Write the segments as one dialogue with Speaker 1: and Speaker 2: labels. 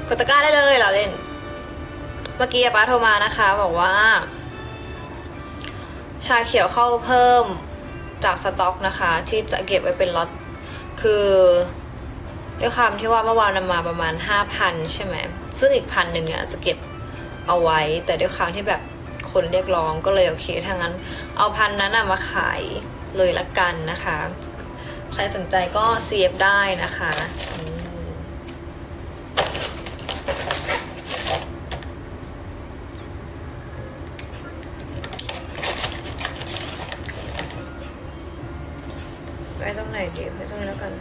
Speaker 1: กดตะกร้าได้เลยเหรอเล่นเมื่อกี้ป้าโทรมานะคะบอกว่าชาเขียวเข้าเพิ่มจากสต็อกนะคะที่จะเก็บไว้เป็นล็อตคือด้วยความที่ว่าเมื่อวานนำมาประมาณ 5,000 ใช่ไหมซึ่งอีก1,000เนี่ยจะเก็บเอาไว้แต่ด้วยความที่แบบคนเรียกร้องก็เลยโอเคถ้างั้นเอา1,000นั้นมาขายเลยละกันนะคะใครสนใจก็ CF ได้นะคะไปตรงไหนดีไปตรงนี้แล้วกัน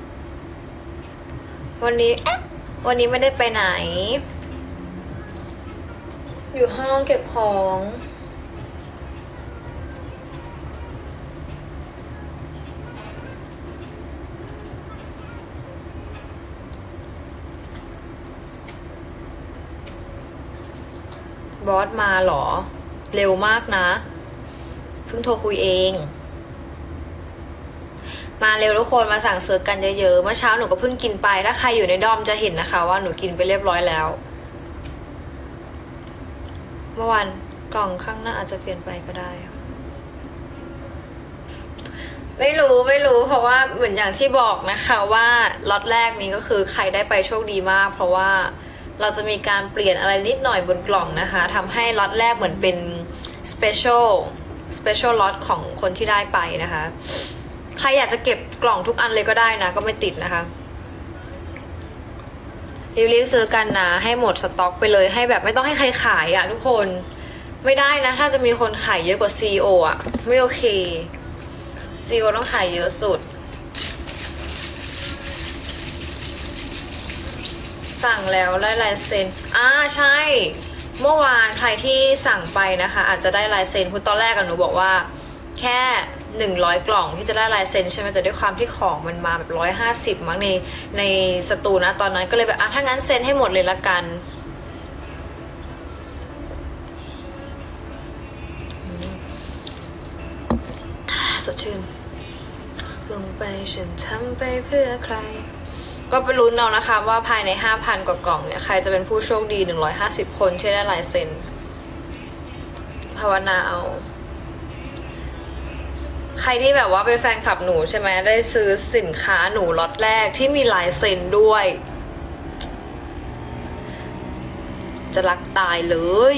Speaker 1: วันนี้ไม่ได้ไปไหนอยู่ห้องเก็บของบอสมาเหรอเร็วมากนะเพิ่งโทรคุยเองมาเร็วทุกคนมาสั่งซื้อกันเยอะๆเมื่อเช้าหนูก็เพิ่งกินไปถ้าใครอยู่ในดอมจะเห็นนะคะว่าหนูกินไปเรียบร้อยแล้วเมื่อวานกล่องข้างหน้าอาจจะเปลี่ยนไปก็ได้ไม่รู้เพราะว่าเหมือนอย่างที่บอกนะคะว่าล็อตแรกนี้ก็คือใครได้ไปโชคดีมากเพราะว่าเราจะมีการเปลี่ยนอะไรนิดหน่อยบนกล่องนะคะทำให้ล็อตแรกเหมือนเป็น special lot ของคนที่ได้ไปนะคะใครอยากจะเก็บกล่องทุกอันเลยก็ได้นะก็ไม่ติดนะคะรีบๆซื้อกันนะให้หมดสต็อกไปเลยให้แบบไม่ต้องให้ใครขายอ่ะทุกคนไม่ได้นะถ้าจะมีคนขายเยอะกว่า CEO อ่ะไม่โอเค CEO ต้องขายเยอะสุดสั่งแล้วได้ลายเซ็นใช่เมื่อวานใครที่สั่งไปนะคะอาจจะได้ลายเซ็นคุณตอนแรกหนูบอกว่าแค่100 กล่องที่จะได้ลายเซ็นใช่ไหมแต่ด้วยความที่ของมันมาแบบ150มั้งในสตูนะตอนนั้นก็เลยแบบถ้างั้นเซ็นให้หมดเลยละกันสดชื่นลงไปฉันทำไปเพื่อใครก็ไปลุ้นเอานะคะว่าภายใน 5,000 กว่ากล่องเนี่ยใครจะเป็นผู้โชคดี150 คนที่ได้ลายเซ็นภาวนาเอาใครที่แบบว่าเป็นแฟนคลับหนูใช่ไหมได้ซื้อสินค้าหนูล็อตแรกที่มีลายเซ็นด้วยจะรักตายเลย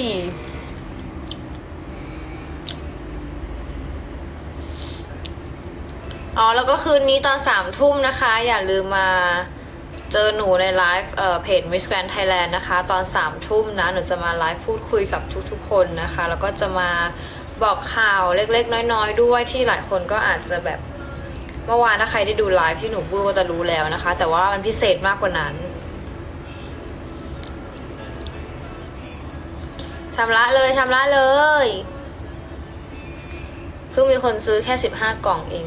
Speaker 1: แล้วก็คืนนี้ตอน3 ทุ่มนะคะอย่าลืมมาเจอหนูในไลฟ์เพจ Miss Grand Thailand นะคะตอน3 ทุ่มนะหนูจะมาไลฟ์พูดคุยกับทุกๆคนนะคะแล้วก็จะมาบอกข่าวเล็กๆน้อยๆด้วยที่หลายคนก็อาจจะแบบเมื่อวานถ้าใครได้ดูไลฟ์ที่หนูพูดก็จะรู้แล้วนะคะแต่ว่ามันพิเศษมากกว่านั้นชำระเลยเพิ่งมีคนซื้อแค่15 กล่องเอง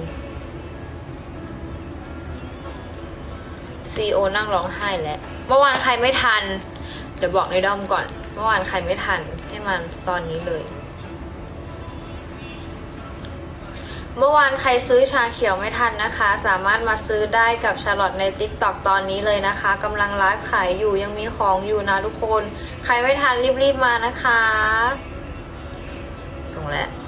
Speaker 1: CEO นั่งร้องไห้แล้วเมื่อวานใครไม่ทันเดี๋ยวบอกในด้อมก่อนเมื่อวานใครไม่ทันให้มันตอนนี้เลยเมื่อวานใครซื้อชาเขียวไม่ทันนะคะสามารถมาซื้อได้กับชาร์ลอตใน TikTok ตอนนี้เลยนะคะกำลังไลฟ์ขายอยู่ยังมีของอยู่นะทุกคนใครไม่ทันรีบๆมานะคะส่งแล้ว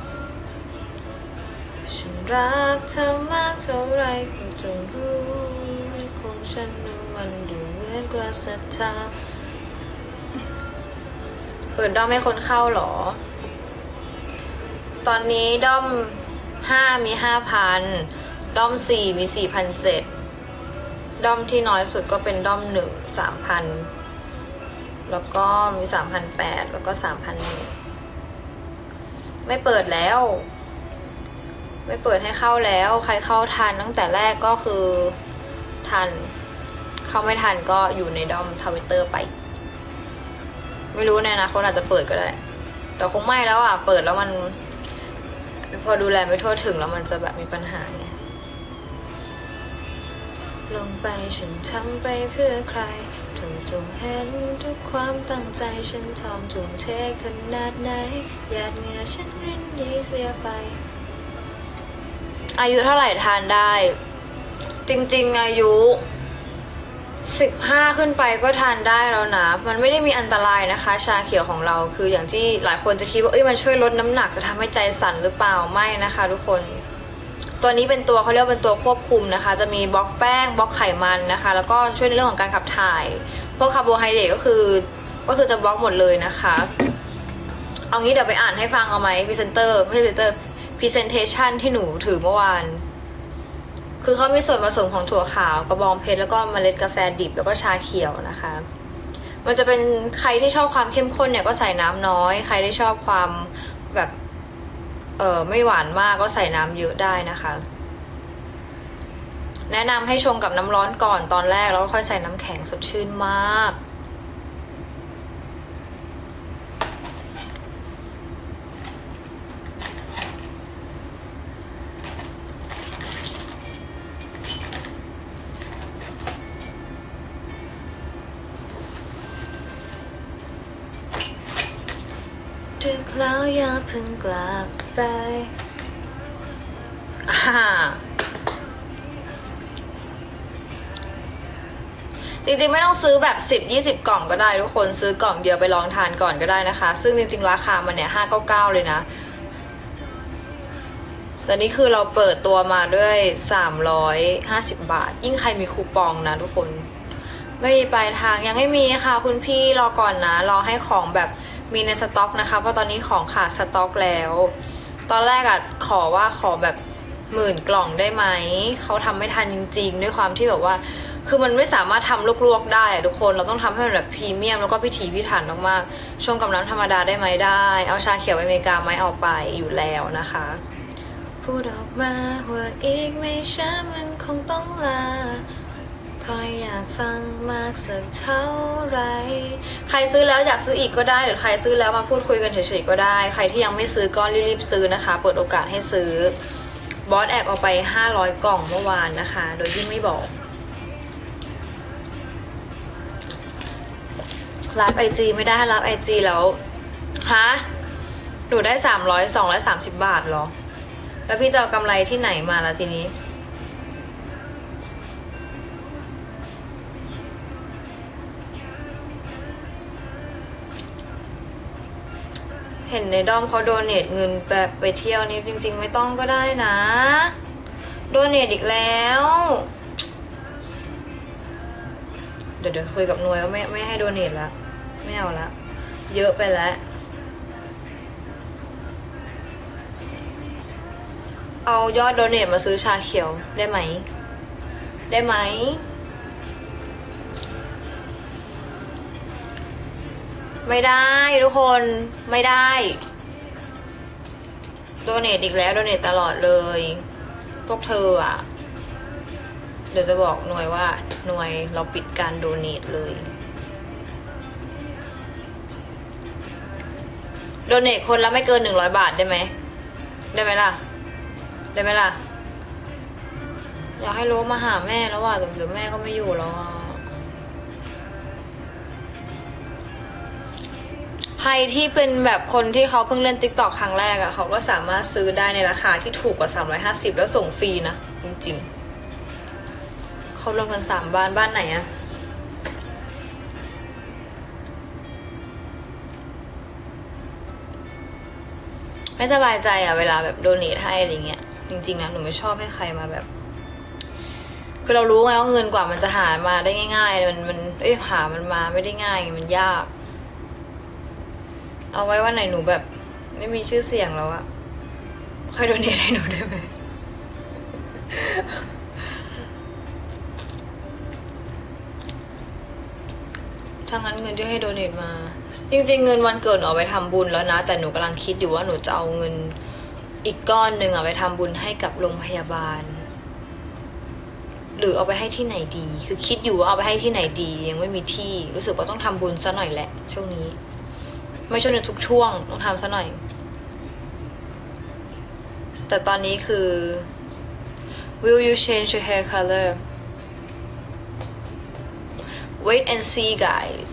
Speaker 1: ฉันรักเธอมากเท่าไรก็จงรู้ของฉันมันดูเหมือนกว่าศรัทธาเปิดด้อมให้คนเข้าหรอตอนนี้ด้อม5มี 5,000 ด้อม4มี 4,700 ด้อมที่น้อยสุดก็เป็นด้อม1 3,000 แล้วก็มี 3,800 แล้วก็ 3,100 ไม่เปิดแล้วไม่เปิดให้เข้าแล้วใครเข้าทันตั้งแต่แรกก็คือทันเข้าไม่ทันก็อยู่ในด้อมทวิตเตอร์ไปไม่รู้ในอนาคตอาจจะเปิดก็ได้แต่คงไม่แล้วเปิดแล้วมันพอดูแลไม่ทั่วถึงแล้วมันจะแบบมีปัญหาไงลงไปฉันทำไปเพื่อใครเธอจงเห็นทุกความตั้งใจฉันทำทุ่มเทขนาดไหนหยาดเหงื่อฉันรินดีเสียไปอายุเท่าไหร่ทานได้จริงๆอายุ 15ขึ้นไปก็ทานได้แล้วนะมันไม่ได้มีอันตรายนะคะชาเขียวของเราคืออย่างที่หลายคนจะคิดว่ามันช่วยลดน้ำหนักจะทำให้ใจสั่นหรือเปล่าไม่นะคะทุกคนตัวนี้เป็นตัวเขาเรียกเป็นตัวควบคุมนะคะจะมีบล็อกแป้งบล็อกไขมันนะคะแล้วก็ช่วยในเรื่องของการขับถ่ายพวกคาร์โบไฮเดรตก็คือจะบล็อกหมดเลยนะคะเอางี้เดี๋ยวไปอ่านให้ฟังเอาไหมพรีเซนเตอร์ไม่ใช่พรีเซนเตอร์พรีเซนเทชันที่หนูถือเมื่อวานคือเขามีส่วนผสมของถั่วขาวกระบองเพชรแล้วก็เมล็ดกาแฟดิบแล้วก็ชาเขียวนะคะมันจะเป็นใครที่ชอบความเข้มข้นเนี่ยก็ใส่น้ำน้อยใครที่ชอบความแบบไม่หวานมากก็ใส่น้ำเยอะได้นะคะแนะนำให้ชงกับน้ำร้อนก่อนตอนแรกแล้วก็ค่อยใส่น้ำแข็งสดชื่นมากดึกแล้วอย่าเพิ่งกลับไปจริงๆไม่ต้องซื้อแบบ10-20 กล่องก็ได้ทุกคนซื้อกล่องเดียวไปลองทานก่อนก็ได้นะคะซึ่งจริงๆราคามันเนี่ย599เลยนะแต่นี่คือเราเปิดตัวมาด้วย350 บาทยิ่งใครมีคูปองนะทุกคนไม่มีปลายทางยังไม่มีค่ะคุณพี่รอก่อนนะรอให้ของแบบมีในสต็อกนะคะเพราะตอนนี้ของขาดสต็อกแล้วตอนแรกอะขอแบบ10,000 กล่องได้ไหมเขาทำไม่ทันจริงๆด้วยความที่แบบว่าคือมันไม่สามารถทำลวกๆได้ทุกคนเราต้องทำให้มันแบบพรีเมียมแล้วก็พิถีพิถันมากๆชงกับน้ำธรรมดาได้ไหมได้เอาชาเขียวอเมริกาไหมเอาไปอยู่แล้วนะคะพูดออกมาว่าอีกไม่ช้ามันคงต้องลาคอยอยากฟังมากสักเท่าไรใครซื้อแล้วอยากซื้ออีกก็ได้หรือใครซื้อแล้วมาพูดคุยกันเฉยๆก็ได้ใครที่ยังไม่ซื้อก็รีบๆซื้อนะคะเปิดโอกาสให้ซื้อบอสแอบเอาไป500 กล่องเมื่อวานนะคะโดยที่ไม่บอกรับไอจีไม่ได้รับไอจีแล้วฮะหนูได้230 บาทเหรอแล้วพี่จะเอากำไรที่ไหนมาล่ะทีนี้เห็นในด้อมเขาโดเนทเงินแบบไปเที่ยวนี้จริงๆไม่ต้องก็ได้นะโดเนทอีกแล้วเดี๋ยวคุยกับหน่วยว่าไม่ให้โดเนทละไม่เอาละเยอะไปแล้วเอายอดโดเนทมาซื้อชาเขียวได้ไหมได้ไหมไม่ได้ทุกคนไม่ได้โดเนทอีกแล้วโดเนทตลอดเลยพวกเธออ่ะเดี๋ยวจะบอกหน่วยว่าหน่วยเราปิดการโดเนทเลยโดเนทคนละไม่เกิน100 บาทได้ไหมได้ไหมล่ะได้ไหมล่ะอยากให้รู้มาหาแม่แล้วว่าแต่เดี๋ยวแม่ก็ไม่อยู่แล้วใครที่เป็นแบบคนที่เขาเพิ่งเล่น TikTok ครั้งแรกอะเขาก็สามารถซื้อได้ในราคาที่ถูกกว่า350แล้วส่งฟรีนะจริงๆเขารวมกัน3 บ้านไหนอะไม่สบายใจอะเวลาแบบโดเนทให้อะไรเงี้ยจริงๆนะหนูไม่ชอบให้ใครมาแบบคือเรารู้ไงว่าเงินกว่ามันจะหามาได้ง่ายๆมันหามันมาไม่ได้ง่ายมันยากเอาไว้ว่าไหนหนูแบบไม่มีชื่อเสียงแล้วอะใครโดเนทให้หนูได้ไหมถ้างั้นเงินที่ให้โดเนทมาจริงๆเงินวันเกิดเอาไปทำบุญแล้วนะแต่หนูกำลังคิดอยู่ว่าหนูจะเอาเงินอีกก้อนหนึ่งเอาไปทำบุญให้กับโรงพยาบาลหรือเอาไปให้ที่ไหนดีคือคิดอยู่ว่าเอาไปให้ที่ไหนดียังไม่มีที่รู้สึกว่าต้องทำบุญซะหน่อยแหละช่วงนี้ไม่ช่วงในทุกช่วงต้องทำซะหน่อยแต่ตอนนี้คือ Will you change your hair color Wait and see guys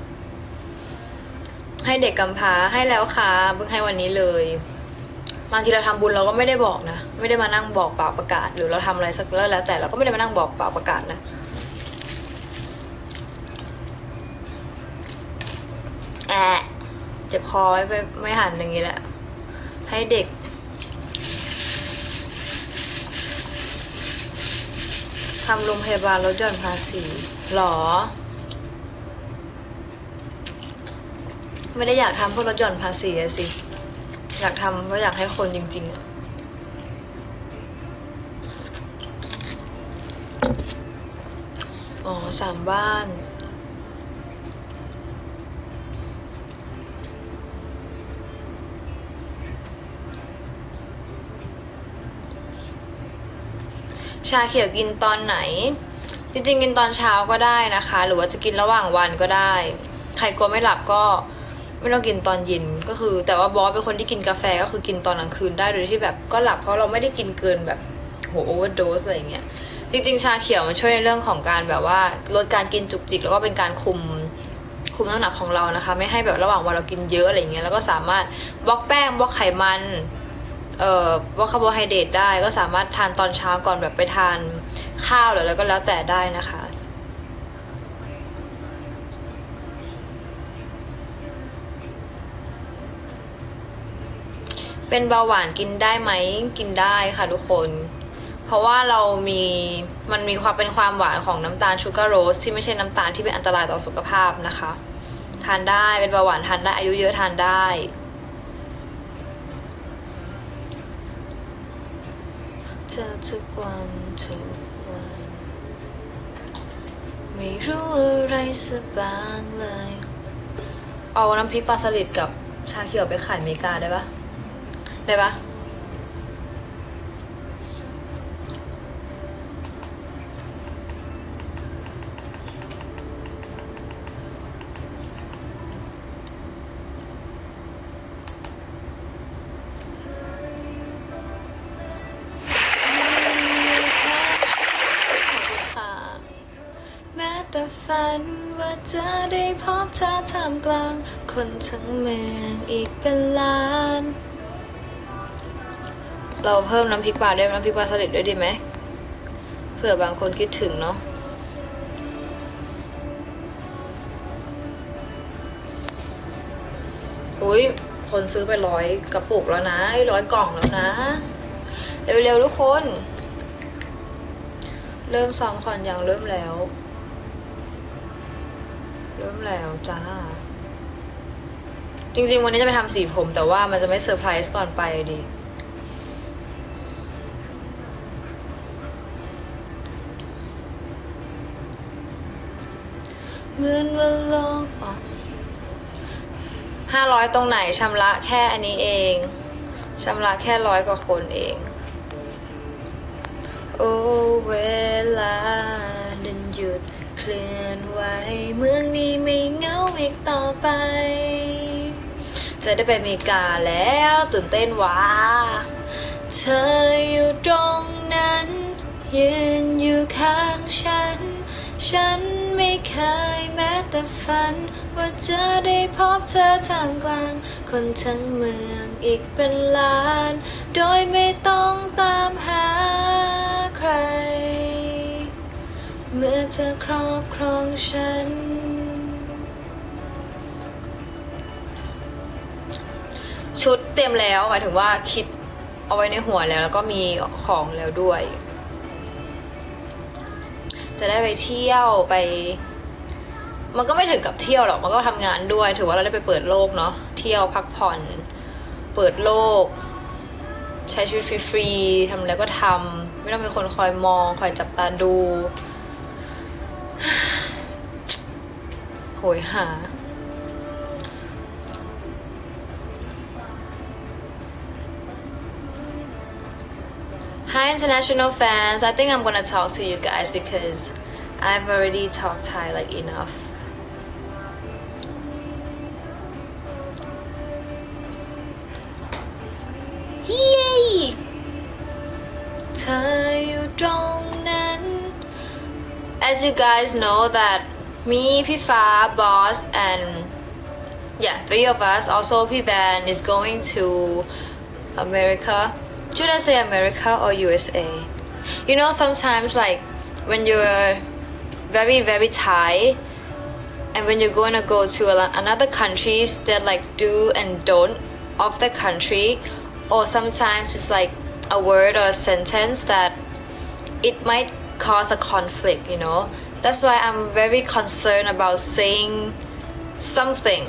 Speaker 1: ให้เด็กกำพร้าให้แล้วค่ะเพิ่งให้วันนี้เลยบางทีเราทำบุญเราก็ไม่ได้บอกนะไม่ได้มานั่งบอกเปล่าประกาศหรือเราทำอะไรสักแล้วแต่เราก็ไม่ได้มานั่งบอกเปล่าประกาศนะเจ็บคอไม่หันอย่างนี้แหละให้เด็กทำโรงพยาบาลลดหย่อนภาษีหรอไม่ได้อยากทำเพื่อลดหย่อนภาษีอะสิอยากทำเพราะอยากให้คนจริงๆอะอ๋อ3 บ้านชาเขียวกินตอนไหนจริงๆกินตอนเช้าก็ได้นะคะหรือว่าจะกินระหว่างวันก็ได้ใครกลัวไม่หลับก็ไม่ต้องกินตอนเย็นก็คือแต่ว่าบอสเป็นคนที่กินกาแฟก็คือกินตอนกลางคืนได้โดยที่แบบก็หลับเพราะเราไม่ได้กินเกินแบบโหโอเวอร์โดสอะไรเงี้ยจริงๆชาเขียวมันช่วยในเรื่องของการแบบว่าลดการกินจุกจิกแล้วก็เป็นการคุมน้ำหนักของเรานะคะไม่ให้แบบระหว่างวันเรากินเยอะอะไรเงี้ยแล้วก็สามารถบล็อกแป้งบล็อกไขมันบล็อกคาร์โบไฮเดรตได้ก็สามารถทานตอนเช้าก่อนแบบไปทานข้าวหรืออะไรก็แล้วแต่ได้นะคะเป็นเบาหวานกินได้ไหมกินได้ค่ะทุกคนเพราะว่ามันมีความเป็นความหวานของน้ำตาลชูการ์โรสที่ไม่ใช่น้ำตาลที่เป็นอันตรายต่อสุขภาพนะคะทานได้เป็นเบาหวานทานได้อายุเยอะทานได้เจอทุกวันไม่รู้อะไรสักบ้างเลยเอาน้ำพริกปลาสลิดกับชาเขียวไปขายอเมริกาได้ปะได้ปะแต่ฝันว่าจะได้พบเธอท่ามกลางคนทั้งเมืองอีกเป็นล้านเราเพิ่มน้ำพริกปลาด้วยน้ำพริกปลาสลิดด้วยดีไหมเผื่อบางคนคิดถึงเนาะอุ้ยคนซื้อไป100 กระปุกแล้วนะ100 กล่องแล้วนะเร็วๆทุกคนเริ่มซ้อมก่อนยังเริ่มแล้วจ้าจริงๆวันนี้จะไปทำสีผมแต่ว่ามันจะไม่เซอร์ไพรส์ก่อนไปดิเหมือนว่าโลก500ตรงไหนชำระแค่อันนี้เองชำระแค่100 กว่าคนเองโอ้เวลาเดินหยุดเคลื่อนไหวเมืองนี้ไม่เหงาอีกต่อไปจะได้ไปอเมริกาแล้วตื่นเต้นว้าเธออยู่ตรงนั้นยืนอยู่ข้างฉันไม่เคยแม้แต่ฝันว่าจะได้พบเธอท่ามกลางคนทั้งเมืองอีกเป็นล้านโดยไม่ต้องตามหาใครเมื่อเธอครอบครองฉันชุดเตรียมแล้วหมายถึงว่าคิดเอาไว้ในหัวแล้วก็มีของแล้วด้วยจะได้ไปเที่ยวไปมันก็ไม่ถึงกับเที่ยวหรอกมันก็ทำงานด้วยถือว่าเราได้ไปเปิดโลกเนาะเที่ยวพักผ่อนเปิดโลกใช้ชีวิตฟรีๆทำอะไรก็ทำไม่ต้องมีคนคอยมองคอยจับตาดูโหยหาHi international fans, I think I'm gonna talk to you guys because I've already talked Thai like enough. Yay! เธออยู่ตรงนั้น As you guys know that me, Pifa, Boss, and yeah, 3 of us. Also, P-Ban is going to America.Should I say America or USA? You know, sometimes like when you're very, very tired, and when you're going to go to another countries that like do and don't of the country, or sometimes it's like a word or a sentence that it might cause a conflict, you know. That's why I'm very concerned about saying something,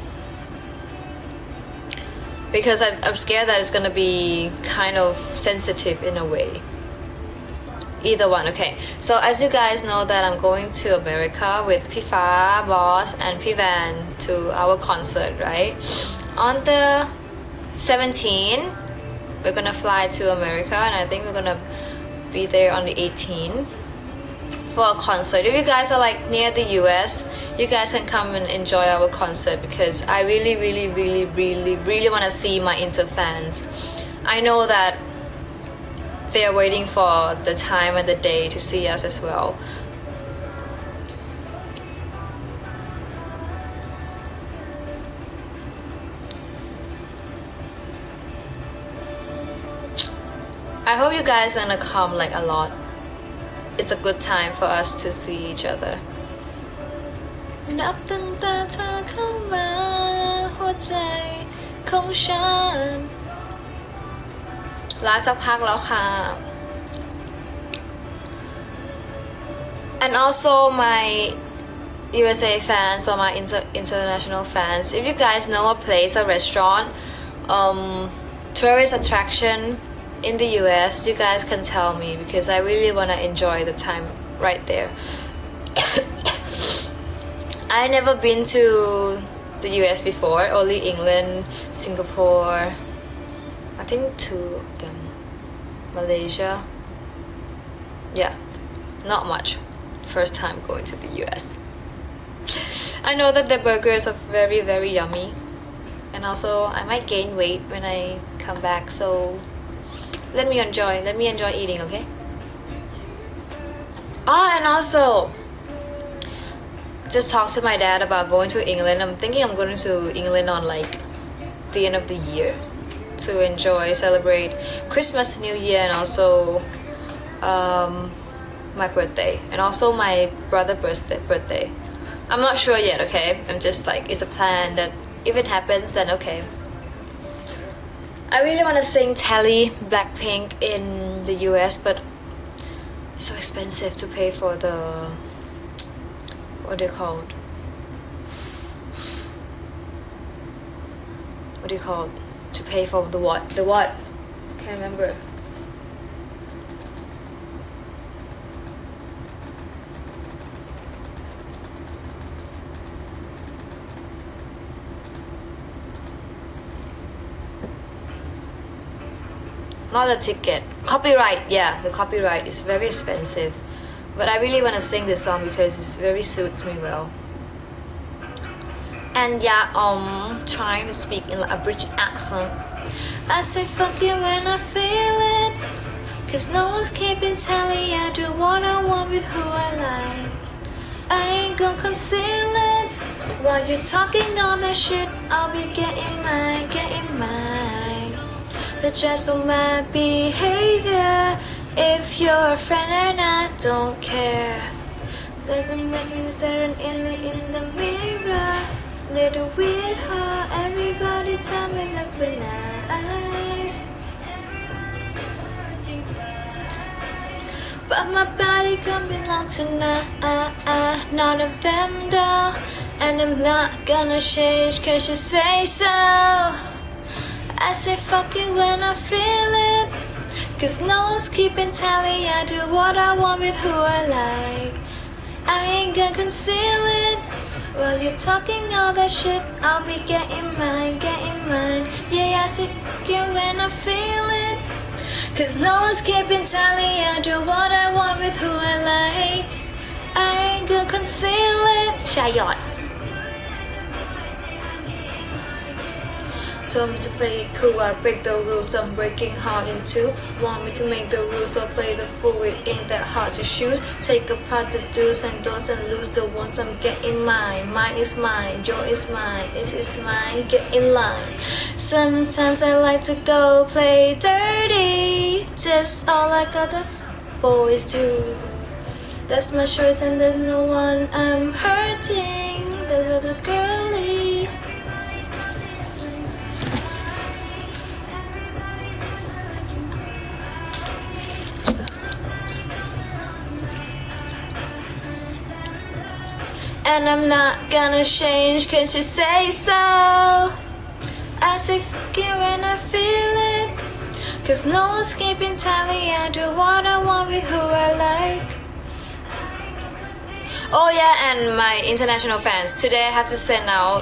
Speaker 1: because I'm scared that it's gonna be kind of sensitive in a way. Either one. Okay, so as you guys know that I'm going to America with Pifa, Boss, and Pivan to our concert, right? On the 17th, we're gonna fly to America, and I think we're gonna be there on the 18th for a concert. If you guys are like near the US, you guys can come and enjoy our concert, because I really want to see my Inter fans. I know that they are waiting for the time and the day to see us as well. I hope you guys are gonna come like a lot. It's a good time for us to see each other. นับตั้งแต่เธอเข้ามาหัวใจของฉันไลฟ์สักพักแล้วค่ะ and also my USA fans or my international fans, if you guys know a place, a restaurant, tourist attraction in the US, you guys can tell me, because I really want to enjoy the time right there. I never been to the US before, only England, Singapore, I think 2 of them, Malaysia. Yeah, not much. First time going to the US. I know that the burgers are very yummy, and also I might gain weight when I come back, so let me enjoy eating, okay? And also just talk to my dad about going to England. I'm thinking I'm going to England on like the end of the year to enjoy, celebrate Christmas, New Year, and also my birthday, and also my brother's birthday. I'm not sure yet, okay? I'm just like, it's a plan that if it happens, then okay. I really want to sing Tally Blackpink in the US, but it's so expensive to pay for the, what do you call it? What do you call it? To pay for the what? The what? Can't remember. Not a ticket. Copyright, yeah, the copyright is very expensive. But I really want to sing this song because it very suits me well. And yeah, trying to speak in like a British accent. I say fuck you when I feel it, cause no one's keeping tally. I do what I want with who I like. I ain't gonna conceal it. While you're talking all that shit, I'll be getting mine. The judge for my behavior. If you're a friend and I don't care. Doesn't make me staring in the mirror. Little weird heart, everybody tell me look really nice. But my body can belong to none of them though. And I'm not gonna change cause you say so. I say fuck you when I feel it, cause no one's keeping tally. I do what I want with who I like. I ain't gonna conceal it. While you're talking all that shit, I'll be getting mine. Yeah, I say fuck you when I feel it, cause no one's keeping tally. I do what I want with who I like. I ain't gonna conceal it. Shayot. Told me to play it cool, I break the rules, I'm breaking hard in two. Want me to make the rules, so play the fool, it ain't that hard to choose. Take apart the do's and don'ts and lose the ones. I'm getting mine, mine is mine, yours is mine, it is mine, get in line. Sometimes I like to go play dirty, just all like other boys do. That's my choice and there's no one I'm hurting. And I'm not gonna change cause you say so. As if you and I feel it, cause no one's keeping tally. I do what I want with who I like. Oh yeah, and my international fans, today I have to send out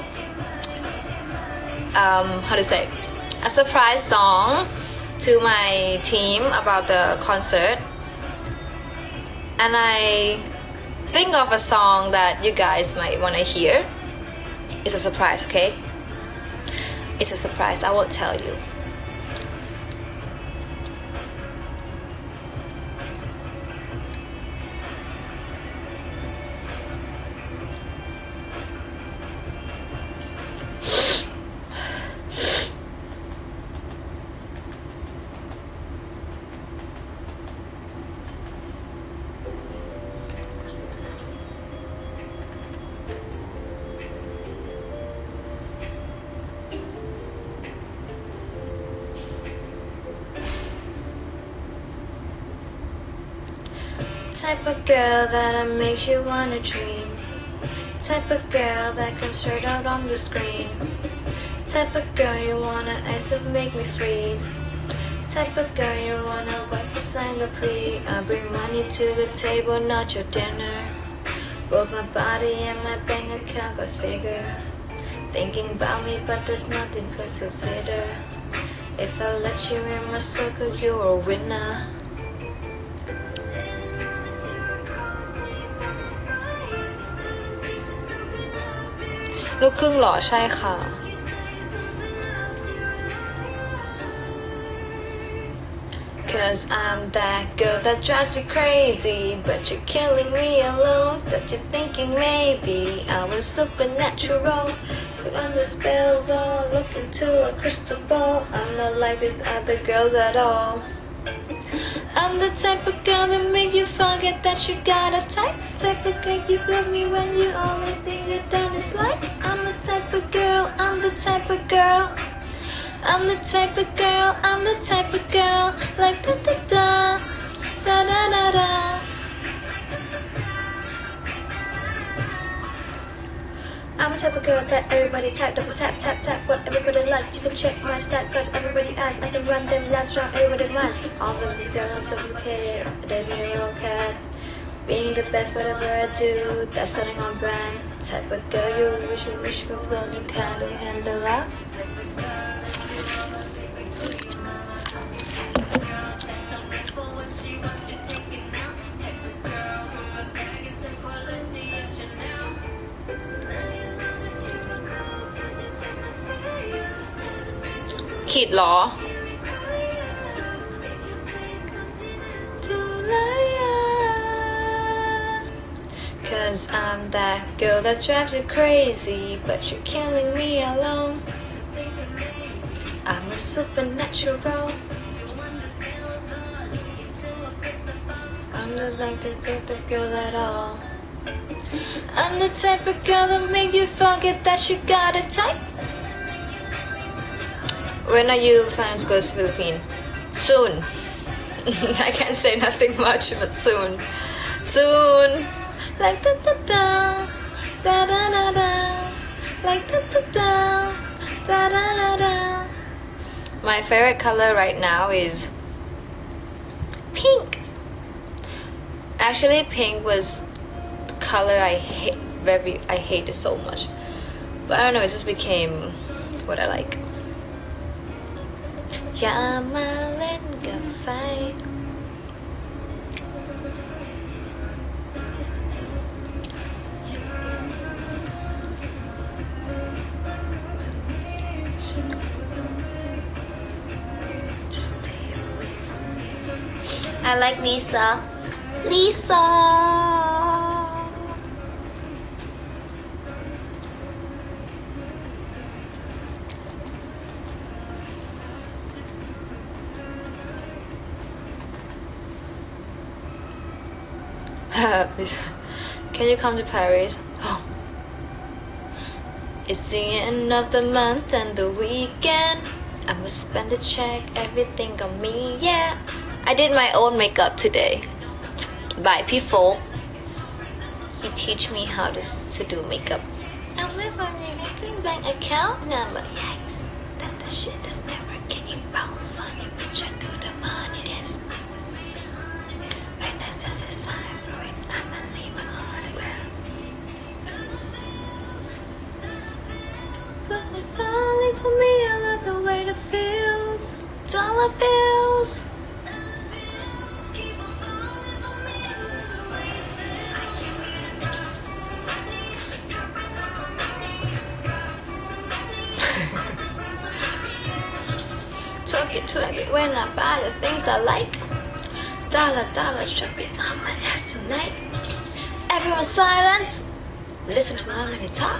Speaker 1: how to say, a surprise song to my team about the concert. And I think of a song that you guys might want to hear. It's a surprise, okay? It's a surprise, I won't tell you. Type of girl that makes you wanna dream. Type of girl that comes straight out on the screen. Type of girl you wanna ice up, make me freeze. Type of girl you wanna wipe beside the pre. I bring money to the table, not your dinner. Both my body and my bank account got figure. Thinking about me, but there's nothing to consider. If I let you in my circle, you're a winner. ลูกครึ่งเหรอใช่ค่ะ Cause I'm that girl that drives you crazy, but you're killing me alone. That you're thinking maybe I was supernatural. Put on the spells on, look into a crystal ball. I'm not like these other girls at all. I'm the type of girl that make you forget that you got a type. Type of girl you love me when you only think you're done is like. I'm the type of girl, I'm the type of girl. I'm the type of girl, I'm the type of girl. Like da da da, da da da da. I'm the type of girl that everybody tap, double tap, tap, tap. What everybody like, you can check my stat first. Everybody asks, I can run them laps round everybody mind. All of these girls so care, they need a cat. Being the best, whatever I do, that's something on brand. Type of girl you wish for, but you can't handle that. Kid เหรอ Cause I'm that girl that drives you crazy, but you're killing me alone. I'm a supernatural. I'm not like the type of girl at all. I'm the type of girl that make you forget that you got a type. When are you plans to go to Philippines? Soon. I can't say nothing much, but soon. Soon. Like da da da, da da da da. Like da da da, da da da da. My favorite color right now is pink. Actually, pink was the color I hate it so much. But I don't know, it just became what I like. อย่ามาเล่นกับไฟ I like Lisa. Lisa. Can you come to Paris? Oh. It's the end of the month and the weekend. I'ma spend the check, everything on me, yeah. I did my own makeup today by P4. he teach me how to do makeup I'm never making bank account number yikes that shit is never getting bounced on you bitch I do the money this when that's just a sign for it I'ma leave it on the ground but if falling for me I love the way it feels dollar bills Twerk it when I buy the things I like dollar drop it on my ass tonight everyone silence listen to my money talk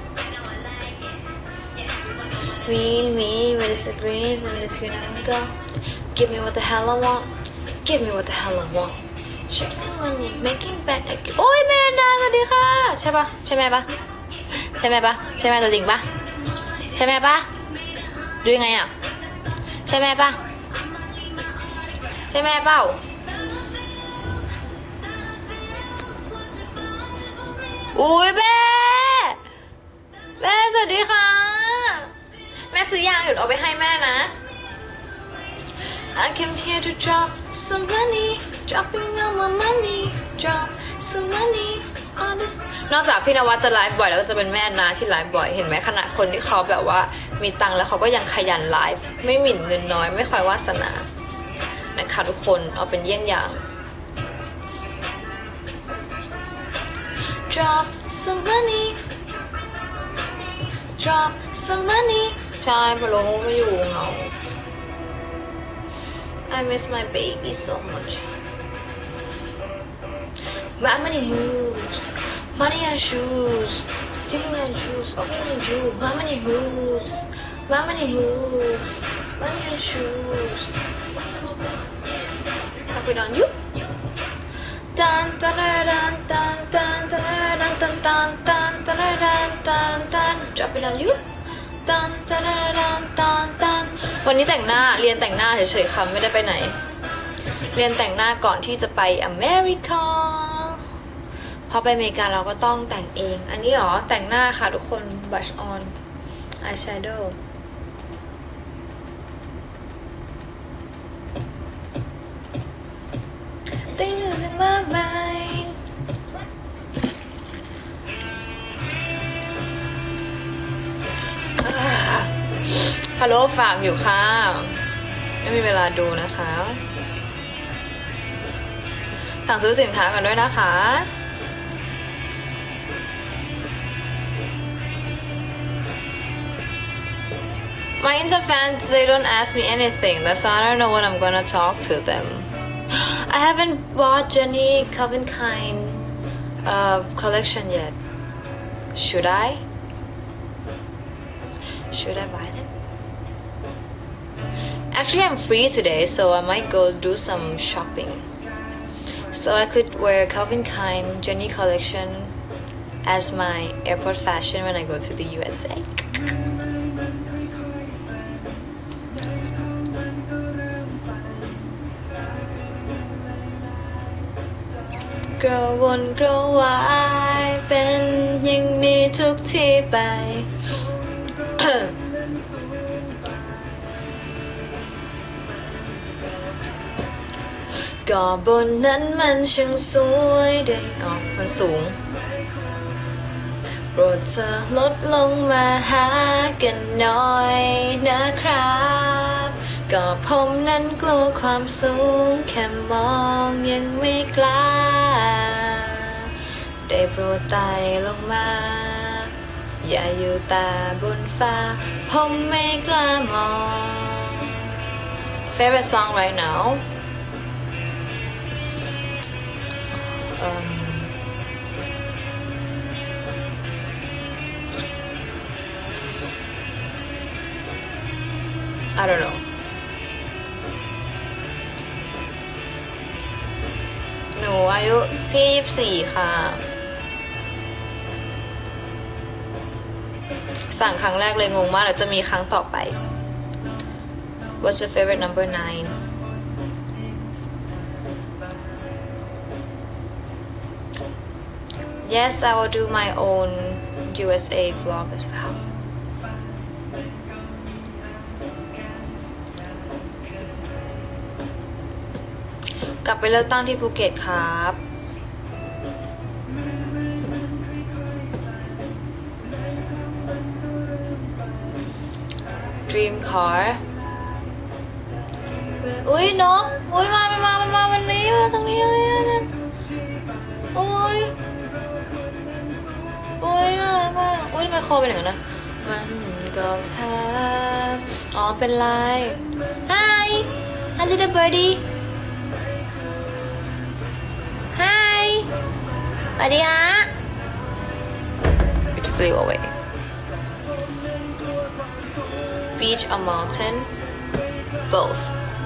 Speaker 1: me when it's the green when it's green I wanna go give me what the hell I want give me what the hell I want check my money making back โอ้ยแม่นาสวัสดีค่ะใช่ปะใช่แม่ปะใช่แม่ปะใช่แม่ตัวจริงปะใช่แม่ปะดูยังไงอ่ะใช่แม่ปะใช่แม่เปล่าอุ้ยแม่สวัสดีค่ะแม่ซื้อยาหยุดเอาไปให้แม่นะ I came here to drop some money dropping all my money drop some money on this นอกจากพี่นวัดจะไลฟ์บ่อยแล้วก็จะเป็นแม่นาที่ไลฟ์บ่อยเห็นไหมขณะคนที่เขาแบบว่ามีตังค์แล้วเขาก็ยังขยันไลฟ์ไม่หมิ่นเงินน้อยไม่คอยวาสนานะคะทุกคนเอาเป็นเยี่ยงอย่าง Drop some money Drop some money ใช่พะโล้ไม่อยู่เหงา I miss my baby so much My money moves Money and shoes Sticking and shoes Open and shoes My money moves My money moves Money and shoes Drop it on you Dun dun dun dun dun dun dun dun dun dun dun dun dun Drop it on you Dun dun dun dun dun วันนี้แต่งหน้าเรียนแต่งหน้าเฉยๆค่ะไม่ได้ไปไหนเรียนแต่งหน้าก่อนที่จะไปอเมริกาพอไปอเมริกาเราก็ต้องแต่งเองอันนี้หรอแต่งหน้าค่ะทุกคน brush on eyeshadow Things in my mind ฮัลโหลฝากอยู่ค่ะไม่มีเวลาดูนะคะสั่งซื้อสินค้ากันด้วยนะคะ My Inter fans, they don't ask me anything. That's why I don't know what I'm gonna talk to them. I haven't bought Jenny Calvin Klein collection yet. Should I? Should I buy them? Actually, I'm free today, so I might go do some shopping. So I could wear Calvin Klein Jenny collection as my airport fashion when I go to the USA. Grow วน grow วายเป็นอย่างนี้ทุกที่ไป ก็บนนั้นมันช่างสวยได้มันสูงโปรดเธอลดลงมาหากันหน่อยนะครับก็ผมนั้นกลัวความสูงแค่มองยังไม่กล้าได้โปรดไต่ลงมาอย่าอยู่แต่บนฟ้าผมไม่กล้ามอง Favorite song right now I don't know หนูอายุพี่24ค่ะสั่งครั้งแรกเลยงงมากเดี๋ยวจะมีครั้งต่อไป What's your favorite number 9 Yes, I will do my own USA vlog as well. กลับไปเลือกตั้งที่ภูเก็ตครับ Dream car อุ้ยนกอุ้ยมาวันนี้มาตรงนี้เลยอุ้ยน่ารักอ่ะอุ้ยทำไมคอเป็นอย่างนั้นนะมันก็แพ้อ๋อเป็นลาย Hi a little birdie Hi สวัสดีฮะ It flew away Beach or mountain both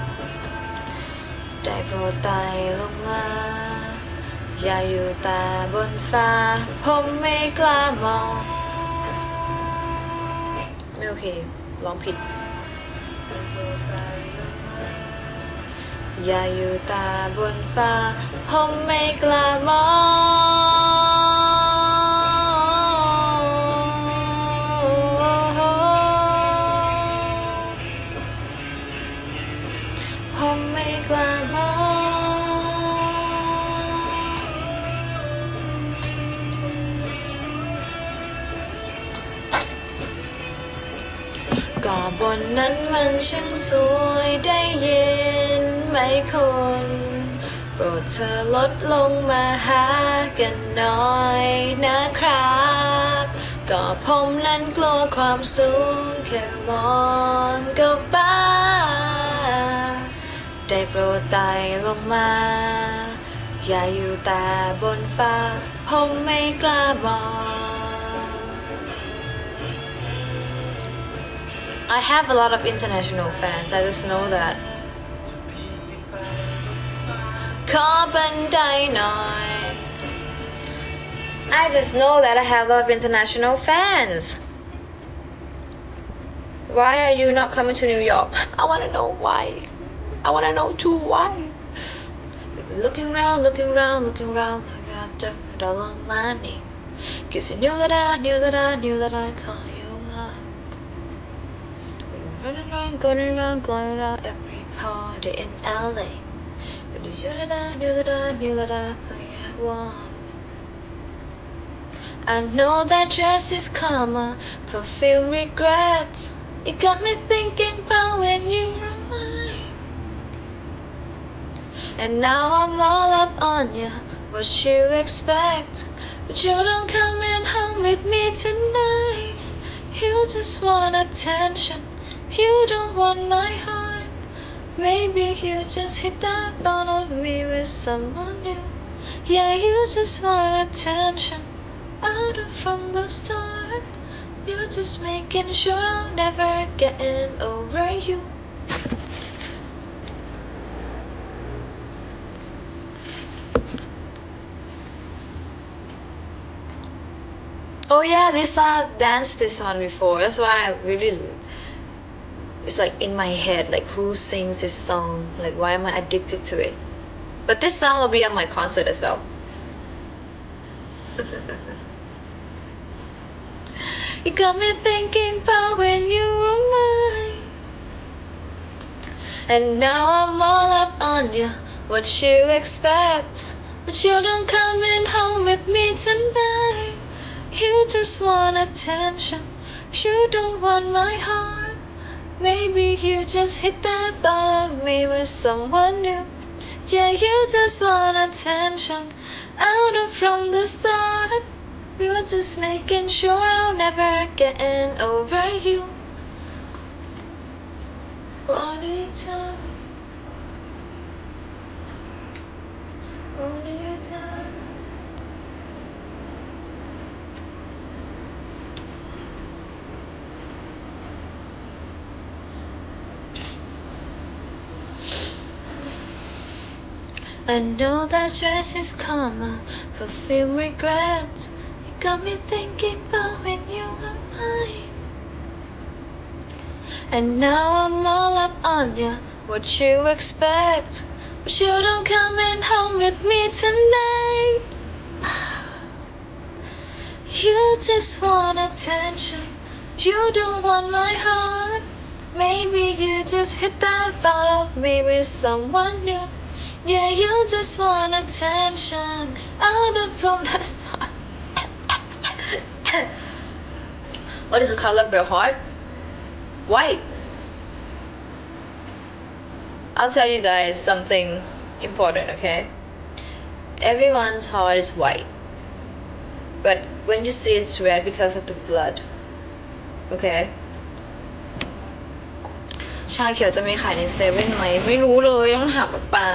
Speaker 1: ได้โปรดไต่ลงมาอย่าอยู่แต่บนฟ้าผมไม่กล้ามองไม่โอเคร้องผิดอย่าอยู่แต่บนฟ้าผมไม่กล้ามองผมไม่กล้ามองก็บนนั้นมันช่างสวยได้ยินไหมคุณโปรดเธอลดลงมาหากันหน่อยนะครับก็ผมนั้นกลัวความสูงแค่มองก็บ้าได้โปรดไต่ลงมาอย่าอยู่แต่บนฟ้าผมไม่กล้ามอง I have a lot of international fans. I just know that. ขอบันไดหน่อย I just know that I have a lot of international fans. Why are you not coming to New York? I want to know why. I want to know too why. We've been looking around, don't all on my name. 'Cause you knew that I call you up. Going around every party in LA. But you knew that I want. I know that dress is karma, perfume regrets. You got me thinking about when you were mine. And now I'm all up on you, what you expect? But you don't come in home with me tonight. You just want attention, you don't want my heart. Maybe you just hit that thought of me with someone new. Yeah, you just want attention, out of from the start. You're just making sure I'm never getting over you. Oh yeah, this I danced this one before. That's why I really, it's like in my head, like who sings this song? Like why am I addicted to it? But this song will be at my concert as well. You got me thinking about when you were mine. And now I'm all up on you, what you expect? But you don't come in home with me tonight. You just want attention, you don't want my heart. Maybe you just hit that thought of me with someone new. Yeah, you just want attention, out of from the start. You're just making sure I'm never getting over you. What do you tell me? What do you tell me? I know that dress is karma, perfume regrets. You got me thinking about when you were mine. And now I'm all up on you, what you expect? But you don't come in home with me tonight. you just want attention you don't want my heart maybe you just hit that thought of me with someone new yeah you just want attention out of from the start what is the color of your heart white I'll tell you guys something important okay everyone's heart is white but when you see it's red because of the blood okay ชาเขียวจะมีขายในเซเว่นไหมไม่รู้เลยต้องถามป๊า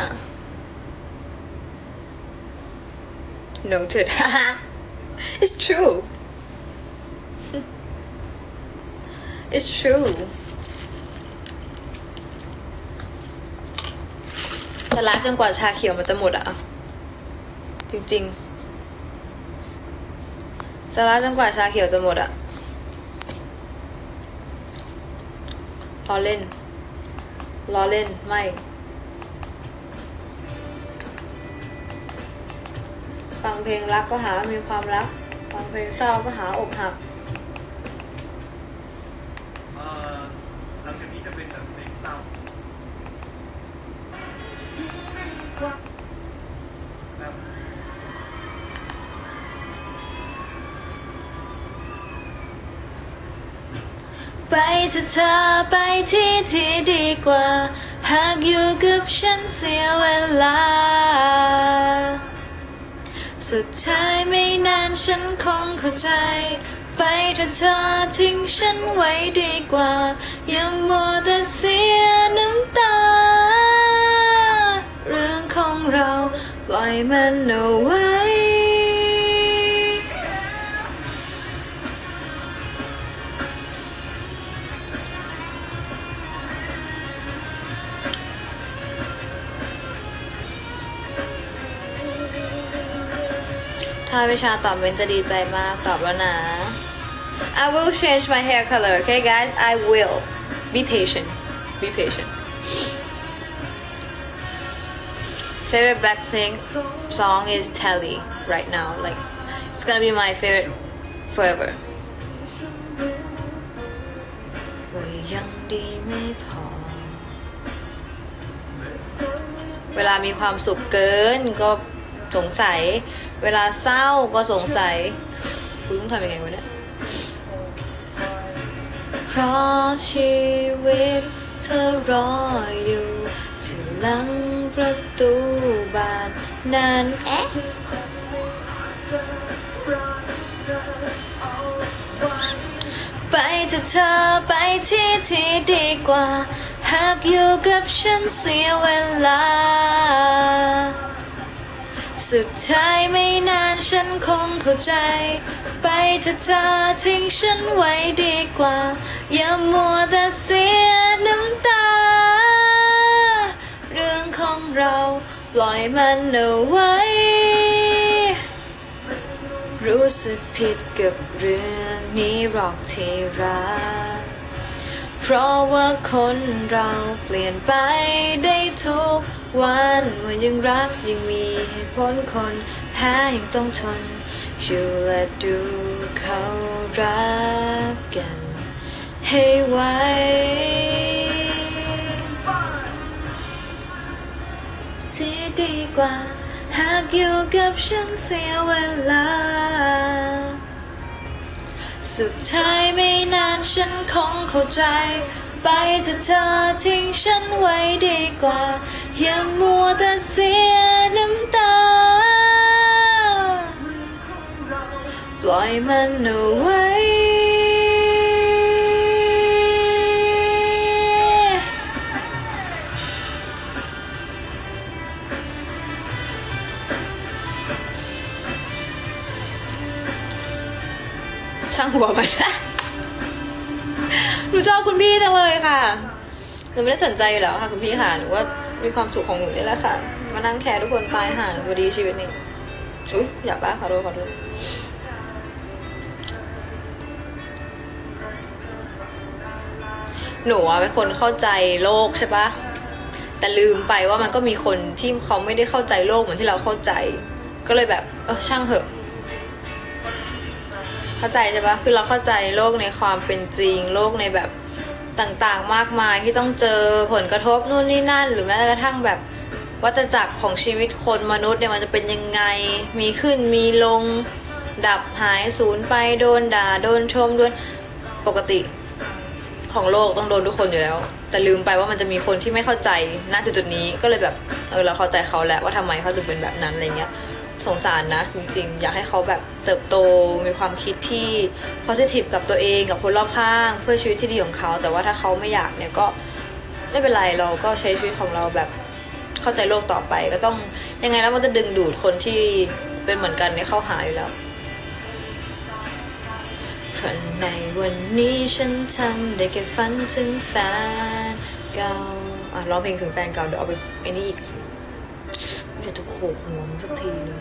Speaker 1: noted it's true it's true จะล้างจนกว่าชาเขียวมันจะหมดอ่ะจริงๆจะล้างจนกว่าชาเขียวจะหมดอ่ะล้อเล่นไม่ฟังเพลงรักก็หามีความรักฟังเพลงเศร้าก็หาอกหัก
Speaker 2: หลังจากนี้จะเป็นแบบเพลงเศร้าครับ
Speaker 1: ไปเถอะเธอไปที่ดีกว่าหากอยู่กับฉันเสียเวลาสุดท้ายไม่นานฉันคงเข้าใจไปเถอะเธอทิ้งฉันไว้ดีกว่าอย่ามัวแต่เสียน้ำตาเรื่องของเราปล่อยมันเอาไว้ถ้าวิชาตอบเมนจะดีใจมากตอบแล้วนะ I will change my hair color okay guys I will be patient favorite Blackpink song is Telly right now like it's gonna be my favorite forever ก็ยังดีไม่พอเวลามีความสุขเกินก็สงสัยเวลาเศร้าก็สงสัยคุณต้องทำยังไงวะเนี่ยเพราะชีวิตเธอรออยู่ที่หลังประตูบ้านนั้นไปเถอะเธอไปที่ดีกว่าหากอยู่กับฉันเสียเวลาสุดท้ายไม่นานฉันคงเข้าใจไปเถอะเธอทิ้งฉันไว้ดีกว่าอย่ามัวแต่เสียน้ำตาเรื่องของเราปล่อยมันเอาไว้รู้สึกผิดกับเรื่องนี้หรอกที่รักเพราะว่าคนเราเปลี่ยนไปได้ทุกวันว่ายังรักยังมีเหตุผลคนแพ้ยังต้องทนอยู่และดูเขารักกันให้ไวที่ดีกว่าหากอยู่กับฉันเสียเวลาสุดท้ายไม่นานฉันคงเข้าใจไปเถอะเธอทิ้งฉันไว้ดีกว่าอย่ามัวแต่เสียน้ำตาปล่อยมันเอาไว้ช่างหัวมันหนูชอบคุณพี่จังเลยค่ะหนูไม่ได้สนใจอยู่แล้วค่ะคุณพี่ค่ะหนูว่ามีความสุขของหนูนี่แหละค่ะมานั่งแคร์ทุกคนตายห่าพอดีชีวิตนี้ชุยอยากบ้าขอโทษหนูเป็นคนเข้าใจโลกใช่ปะแต่ลืมไปว่ามันก็มีคนที่เขาไม่ได้เข้าใจโลกเหมือนที่เราเข้าใจก็เลยแบบช่างเหอะเข้าใจใช่ปะคือเราเข้าใจโลกในความเป็นจริงโลกในแบบต่างๆมากมายที่ต้องเจอผลกระทบนู่นนี่นั่นหรือแม้กระทั่งแบบวัฏจักรของชีวิตคนมนุษย์เนี่ยมันจะเป็นยังไงมีขึ้นมีลงดับหายสูญไปโดนด่าโดนชมโดนปกติของโลกต้องโดนทุกคนอยู่แล้วแต่ลืมไปว่ามันจะมีคนที่ไม่เข้าใจณจุดๆนี้ก็เลยแบบเราเข้าใจเขาแหละว่าทำไมเขาถึงเป็นแบบนั้นอะไรเงี้ยสงสารนะจริงๆอยากให้เขาแบบเติบโตมีความคิดที่ positive กับตัวเองกับคนรอบข้างเพื่อชีวิตที่ดีของเขาแต่ว่าถ้าเขาไม่อยากเนี่ยก็ไม่เป็นไรเราก็ใช้ชีวิตของเราแบบเข้าใจโลกต่อไปก็ต้องยังไงแล้วมันจะดึงดูดคนที่เป็นเหมือนกันเนี่ยเข้าหาอยู่แล้วเพราะในวันนี้ฉันทำได้แค่ฝันถึงแฟนเก่าร้องเพลงถึงแฟนเก่าเดี๋ยวเอาไปไอ้นี่อีกไม่จะโขกหัวมันสักทีเลย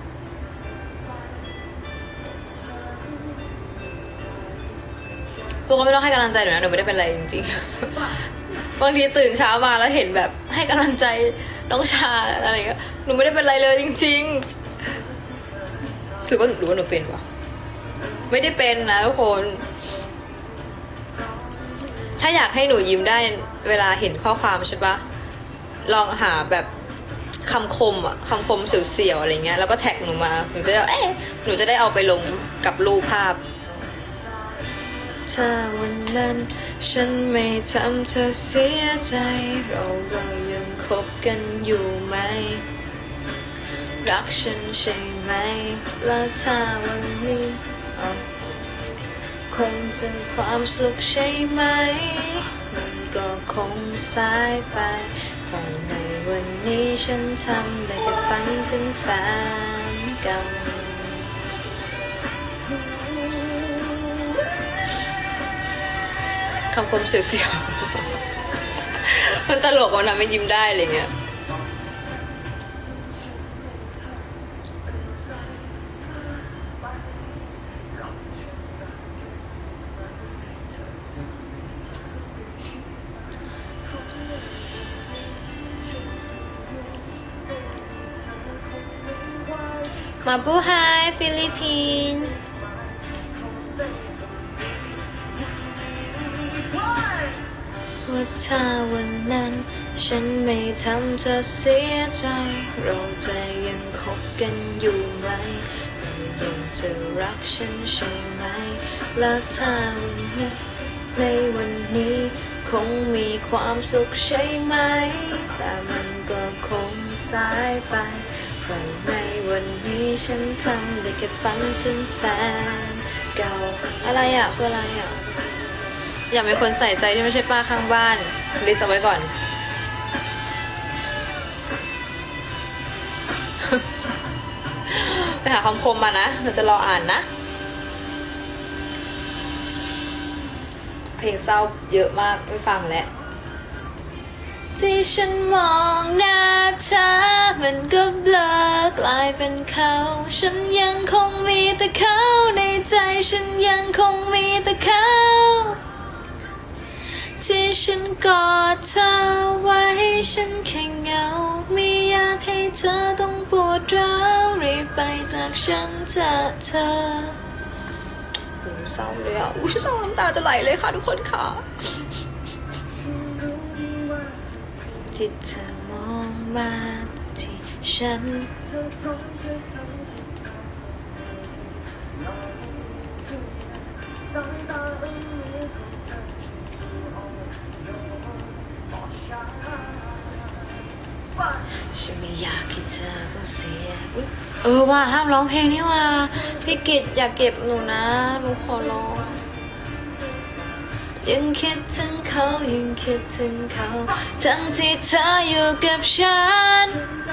Speaker 1: พวกเขาไม่ต้องให้กำลังใจหนูนะหนูไม่ได้เป็นอะไรจริงๆบางทีตื่นเช้ามาแล้วเห็นแบบให้กำลังใจน้องชาอะไรเงี้ยหนูไม่ได้เป็นอะไรเลยจริงๆหรือว่าหนูเป็นวะไม่ได้เป็นนะทุกคนถ้าอยากให้หนูยิ้มได้เวลาเห็นข้อความใช่ปะลองหาแบบคำคมอะคำคมเสียวๆอะไรเงี้ยแล้วก็แท็กหนูมาหนูจะได้หนูจะได้เอาไปลงกับรูปภาพถ้าวันนั้นฉันไม่ทำเธอเสียใจเรายังคบกันอยู่ไหมรักฉันใช่ไหมและถ้าวันนี้คงจะความสุขใช่ไหมมันก็คงสายไปเพราะในวันนี้ฉันทำได้แค่ฝันถึงแฟนเก่าคำคมเสียวๆมันตลกมันทำให้ยิ้มได้อะไรเงี้ยมาบูไฮฟิลิปปินส์ว่าถ้าวันนั้นฉันไม่ทำเธอเสียใจเราจะยังคบกันอยู่ไหมเรายังจะรักฉันใช่ไหมและถ้าวันนี้ในวันนี้คงมีความสุขใช่ไหมแต่มันก็คงสายไปเพราะในวันนี้ฉันทำได้แค่ฝันถึงแฟนเก่าอะไรอ่ะคืออะไรอ่ะอย่าเป็นคนใส่ใจที่ไม่ใช่ป้าข้างบ้านลิสต์เอาไว้ก่อน ไปหาคำคมมานะเราจะรออ่านนะเพลงเศร้าเยอะมากไม่ฟังแล้วที่ฉันมองหน้าเธอมันก็เบลอกลายเป็นเขาฉันยังคงมีแต่เขาในใจฉันยังคงมีแต่เขาที่ฉันกอดเธอไว้ฉันแค่เหงาไม่อยากให้เธอต้องปวดร้าวรีบไปจากฉันเธอเศร้าเลยอ่ะฉันเศร้าน้ำตาจะไหลเลยค่ะทุกคนค่ะที่เธอมองมาที่ฉันฉันไม่อยากให้เธอต้องเสียว่าห้ามร้องเพลงนี่ว่าพี่กิตอย่าเก็บหนูนะหนูขอร้องยังคิดถึงเขายังคิดถึงเขาทั้งที่เธออยู่กับฉัน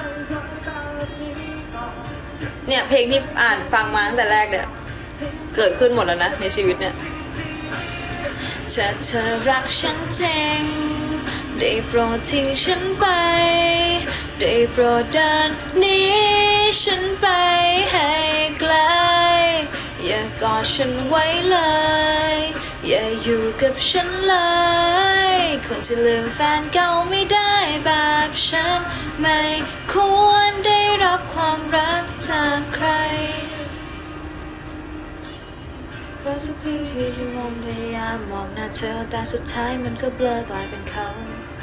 Speaker 1: เนี่ยเพลงที่อ่านฟังมาตั้งแต่แรกเนี่ยเกิดขึ้นหมดแล้วนะในชีวิตเนี่ยถ้าเธอรักฉันจริงได้โปรดทิ้งฉันไปได้โปรดเดินหนีฉันไปให้ไกลอย่ากอดฉันไว้เลยอย่าอยู่กับฉันเลยคนที่ลืมแฟนเก่าไม่ได้แบบฉันไม่ควรได้รับความรักจากใครเพราะทุกทีที่ฉันมองพยายามมองหน้าเธอแต่สุดท้ายมันก็เบลอกลายเป็นเขา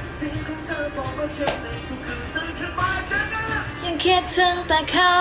Speaker 1: ยังคิดถึงแต่เขา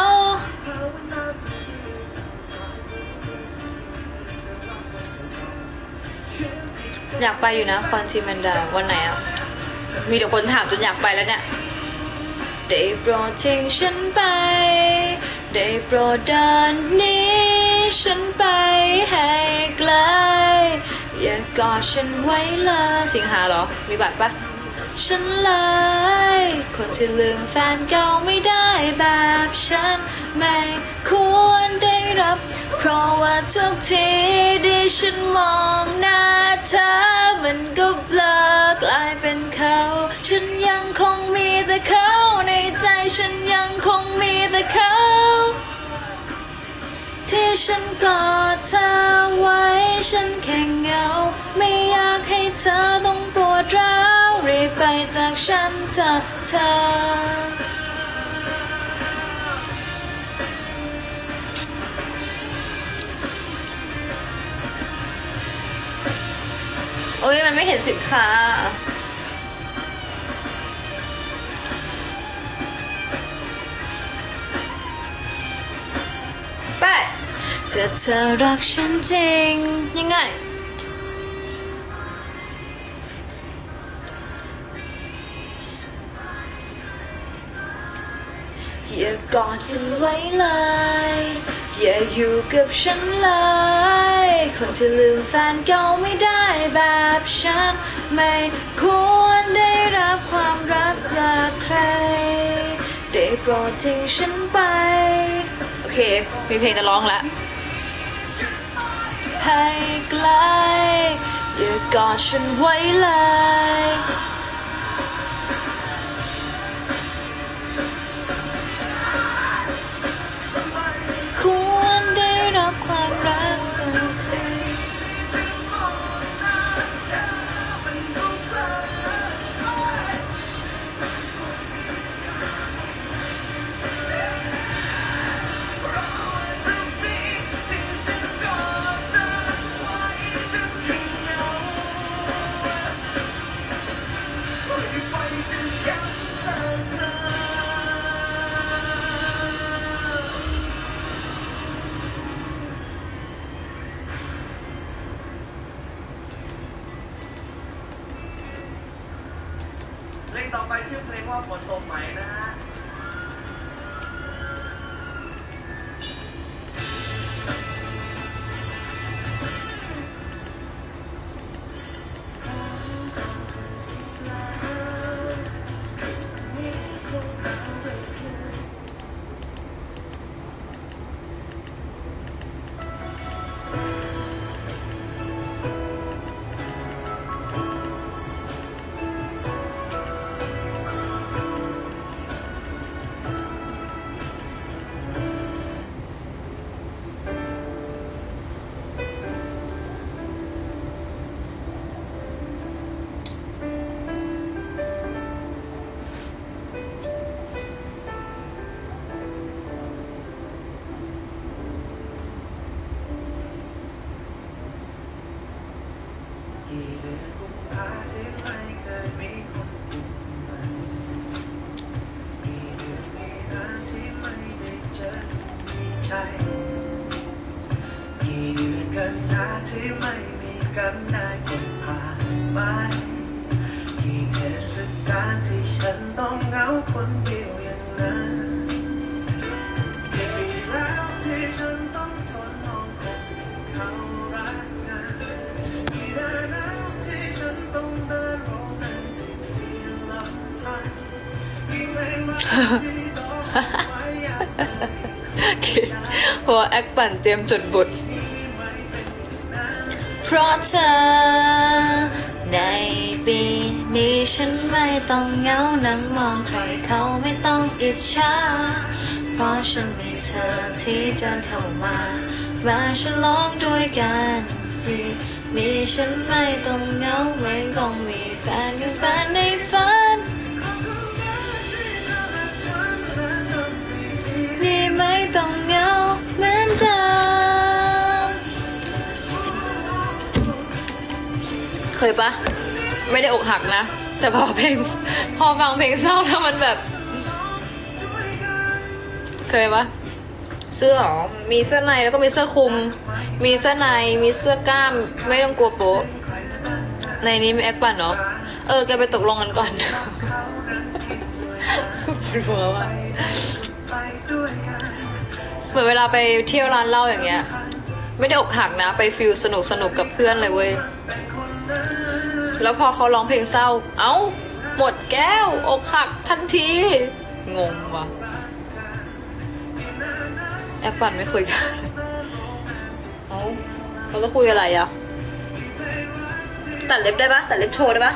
Speaker 1: อยากไปอยู่นะคอนทีแมนดาวันไหนอ่ะมีแต่คนถามจนอยากไปแล้วเนี่ยได้โปรดทิ้งฉันไปได้โปรดเดินหนี้ฉันไปให้ไกลอย่ากอดฉันไว้เลยสิงหาเหรอมีบัตรปะฉันเลยคนที่ลืมแฟนเก่าไม่ได้แบบฉันไม่ควรได้รับเพราะว่าทุกทีที่ฉันมองหน้าเธอมันก็เบลอกลายเป็นเขาฉันยังคงมีแต่เขาในใจฉันยังคงมีแต่เขาที่ฉันกอดเธอไว้ฉันแค่เหงาไม่อยากให้เธอต้องปวดร้าวรีบไปจากฉันเธอโอ้ยมันไม่เห็นสินค้าไปถ้าเธอรักฉันจริงยังไงอย่ากอดฉันไว้เลยอย่าอยู่กับฉันเลยคนที่ลืมแฟนเก่าไม่ได้แบบฉันไม่ควรได้รับความรักจากใครได้โปรดทิ้งฉันไปโอเคมีเพลงจะร้องแล้วให้ไกลอย่ากอดฉันไว้เลยควรได้รับความรักจาก
Speaker 2: เพลงต่อไปชื่อเพลงว่าฝนตกไหมนะฮะกี่เดือนกุมภาที่ไม่เคยมีคนอุ่นมากี่เดือนมีนาที่ไม่ได้เจอมีใจกี่เดือนกันยาที่ไม่มีกันได้คนผ่านไปกี่เทศกาลที่ฉันต้องเหงาคนเดียวอย่างนั้นกี่ปีแล้วที่ฉันต้องทนมองคนที่เขารักกันกี่เดือนแล้วที่ฉันต้องเดินโรแมนติกเพียงลำพังกี่เพลงมาที่ดอกไม้อยากเจอ
Speaker 1: เพราะแอคปั่นเตรียมจดบทเพราะเธอในปีนี้ฉันไม่ต้องเหงานั่งมองใครเขาไม่ต้องอิจฉาเพราะฉันมีเธอที่เดินเข้ามาฉลองด้วยกันปีนี้ฉันไม่ต้องเหงาไม่ต้องมีแฟนกับแฟนในฝันนี่ไม่ต้องเหงาเหมือนเดิมเคยปะไม่ได้อกหักนะ แต่พอฟังเพลงเศร้าแล้วมันแบบ เคยปะเสื้อหรอมีเสื้อในแล้วก็มีเสื้อคลุม มีเสื้อในมีเสื้อกล้ามไม่ต้องกลัวโป๊ะในนี้มีแอคปั่นเนาะแกไปตกลงกันก่อนรัวว่ะเหมือนเวลาไปเที่ยวร้านเหล้าอย่างเงี้ยไม่ได้อกหักนะไปฟิลสนุกกับเพื่อนเลยเว้ยแล้วพอเขาร้องเพลงเศร้าเอ้าหมดแก้วอกหักทันทีงงว่ะแอคปั่นไม่คุยกันเอ้าเราจะคุยอะไรอ่ะตัดเล็บได้ปะตัดเล็บโชว์ได้ปะ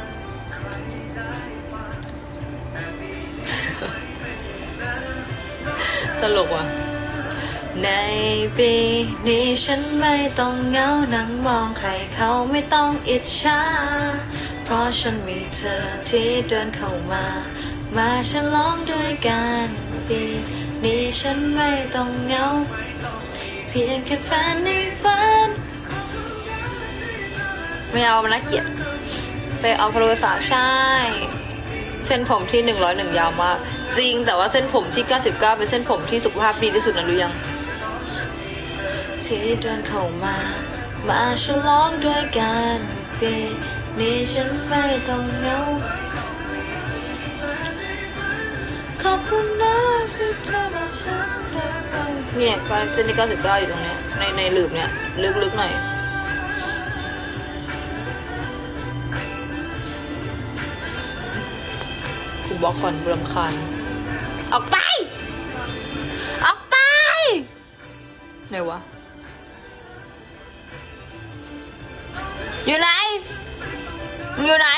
Speaker 1: ตลกว่ะในปีนี้ฉันไม่ต้องเหงานั่งมองใครเขาไม่ต้องอิจฉาเพราะฉันมีเธอที่เดินเข้ามาฉลองด้วยกันปีนี้ฉันไม่ต้องเหงาเพียงแค่แฟนในฝันไม่เอามันน่าเกลียดไปเอาโทรศัพท์ใช่เส้นผมที่101ยาวมากจริงแต่ว่าเส้นผมที่99เป็นเส้นผมที่สุขภาพดีที่สุดนะรู้ยังที่เดินเข้ามาฉลองด้วยกันปีนี้ฉันไม่ต้องเหงาขอบคุณนะที่เธอมาฉันเนี่ยก็เส้นที่99อยู่ตรงเนี้ยในหลืบเนี่ยลึกๆหน่อยกูบล็อกก่อนรำคาญออกไปไหนวะอยู่ไหนอยู่ไหน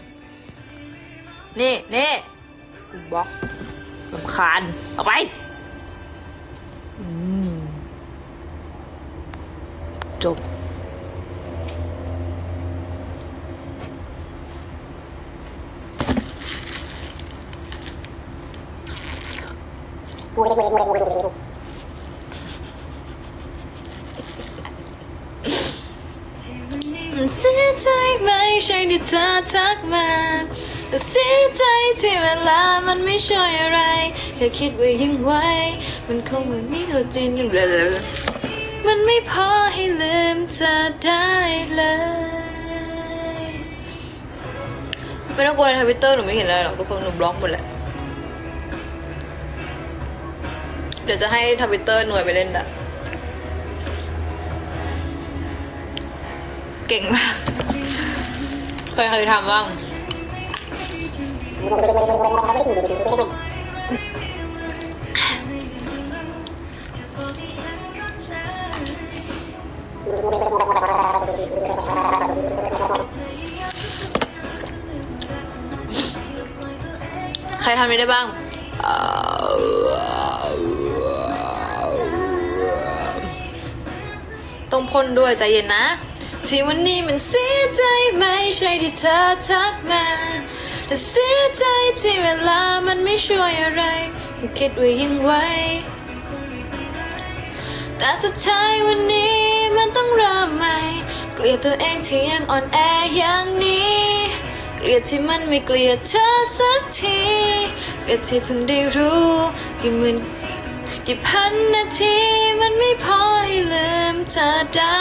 Speaker 1: นี่กูบล็อกรำคาญออกไปจบเสียใจไม่ใช่ที่เธอทักมาแต่เสียใจที่เวลามันไม่ช่วยอะไรแค่คิดว่ายังไหวมันคงไม่มีเขาจริงอย่างเลยมันไม่พอให้ลืมเธอได้เลยไม่ต้องกลัวในทวิตเตอร์หนูไม่เห็นอะไรหรอกทุกคนหนูบล็อกหมดแหละเดี๋ยวจะให้ทวิตเตอร์หน่วยไปเล่นละเก่งมากเคยทำบ้างใครทำนี้ได้บ้างต้องพ่นด้วยใจเย็นนะที่วันนี้มันเสียใจไม่ใช่ที่เธอทักมาแต่เสียใจที่เวลามันไม่ช่วยอะไรคิดว่ายังไหวแต่สุดท้ายวันนี้มันต้องเริ่มใหม่เกลียดตัวเองที่ยังอ่อนแออย่างนี้เกลียดที่มันไม่เกลียดเธอสักทีเกลียดที่เพิ่งได้รู้กี่หมื่นกี่พันนาทีมันไม่พอให้ลืมเธอได้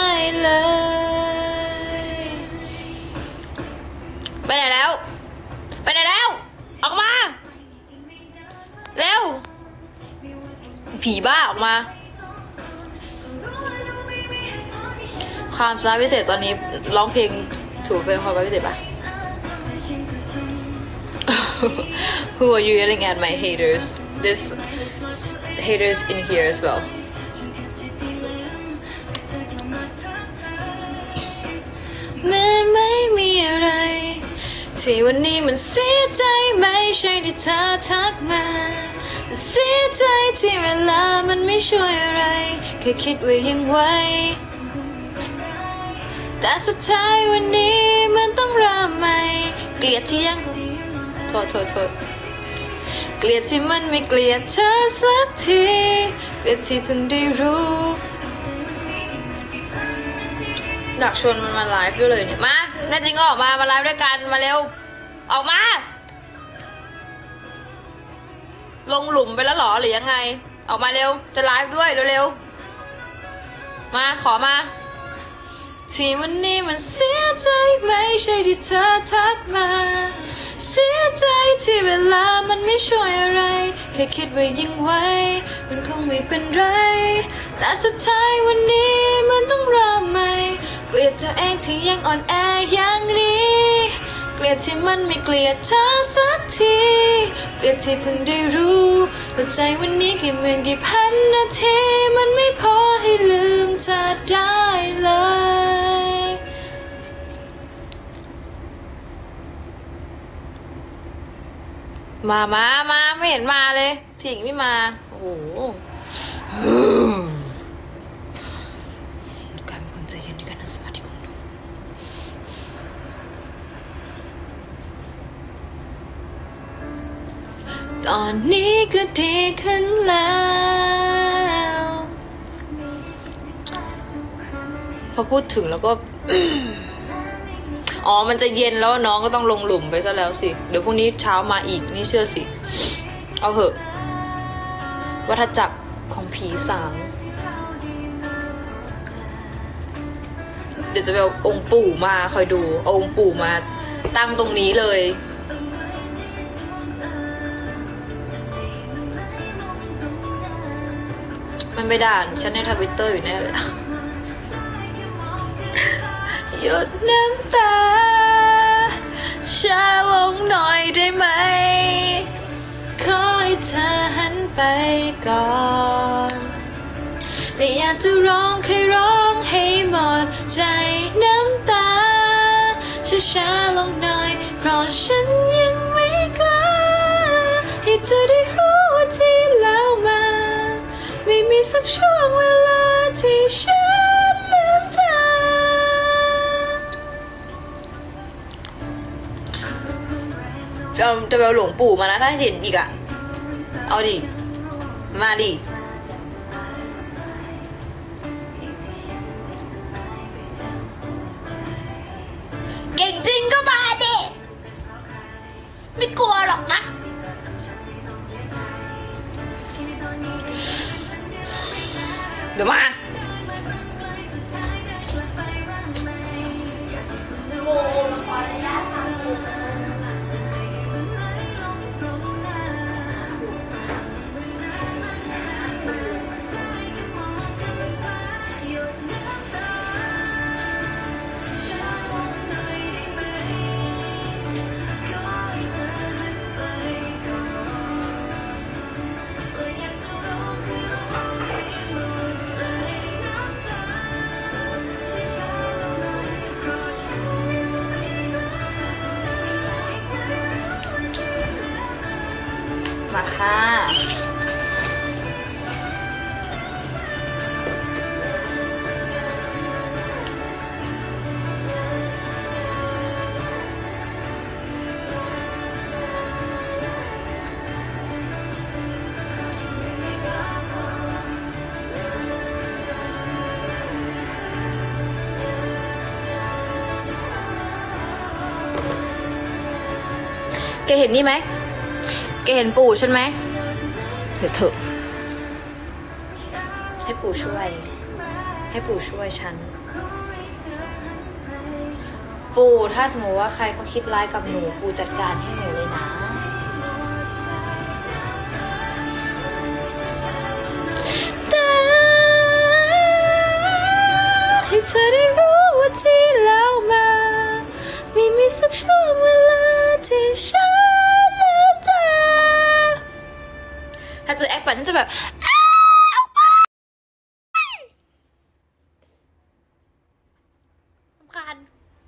Speaker 1: เลยไปไหนแล้วออกมาเร็วผีบ้าออกมาความสามารถพิเศษตอนนี้ร้องเพลงถือเป็นความสามารถพิเศษปะ Who are you yelling at my haters? This haters in here as well. มันไม่มีอะไรที่วันนี้มันเสียใจไม่ใช่ที่เธอทักมาเสียใจที่เวลามันไม่ช่วยอะไรแค่คิดว่ายังไหวแต่สุดท้ายวันนี้มันต้องเริ่มใหม่เกลียดที่ยังโทษเกลียดที่มันไม่เกลียดเธอสักทีเกลียดที่เพิ่งได้รู้อยากชวนมันมาไลฟ์ด้วยเลยเนี่ยมาแน่จริงก็ออกมาไลฟ์ด้วยกันมาเร็วออกมาลงหลุมไปแล้วหรอหรือยังไงออกมาเร็วจะไลฟ์ด้วยเร็วๆมาขอมาที่วันนี้มันเสียใจไม่ใช่ที่เธอทักมาเสียใจที่เวลามันไม่ช่วยอะไรแค่คิดว่ายิ่งไว้มันคงไม่เป็นไรแต่สุดท้ายวันนี้มันต้องเริ่มใหม่เกลียดตัวเองที่ยังอ่อนแออย่างนี้เกลียดที่มันไม่เกลียดเธอสักทีเกลียดที่เพิ่งได้รู้ว่าใจวันนี้กี่หมื่นกี่พันนาทีมันไม่พอให้ลืมเธอได้เลยมาไม่เห็นมาเลยถิงไม่มาโอ้โหการเป็นคนใจเย็นในการนั่งสมาธิของหนูตอนนี้ก็ดีขึ้นแล้วพอพูดถึงแล้วก็ อ๋อมันจะเย็นแล้วน้องก็ต้องลงหลุมไปซะแล้วสิเดี๋ยวพรุ่งนี้เช้ามาอีกนี่เชื่อสิเอาเหอะวัฏจักรของผีสางเดี๋ยวจะไปเอาองค์ปู่มาคอยดูเอาองค์ปู่มาตั้งตรงนี้เลยมันไม่ด่านฉันในทวิตเตอร์อยู่แน่เลยหยุดน้ำตาช้าลงหน่อยได้ไหมขอให้เธอหันไปก่อนและอยากจะร้องให้ร้องให้หมดใจน้ำตาช้าๆลงหน่อยเพราะฉันยังไม่กล้าให้เธอได้รู้ว่าที่แล้วมาไม่มีสักช่วงเวลาที่ฉันลืมเธอจะไปเอาหลวงปู่มานะถ้าเห็นอีกอะเอาดิมาดิเก่งจริงก็มาดิไม่กลัวหรอกนะเดี๋ยวมามาค่ะแกเห็นนี่ไหมแกเห็นปู่ฉันไหมเดี๋ยวเถอะให้ปู่ช่วยฉันปู่ถ้าสมมติว่าใครเขาคิดร้ายกับหนูปู่จัดการให้หนูเลยนะแต่ให้เธอได้รู้ว่าที่แล้วมาไม่มีสักช่วงเวลาที่ฉันถ้าเจอแอคแบบฉันจะแบบเอาไปสำคัญ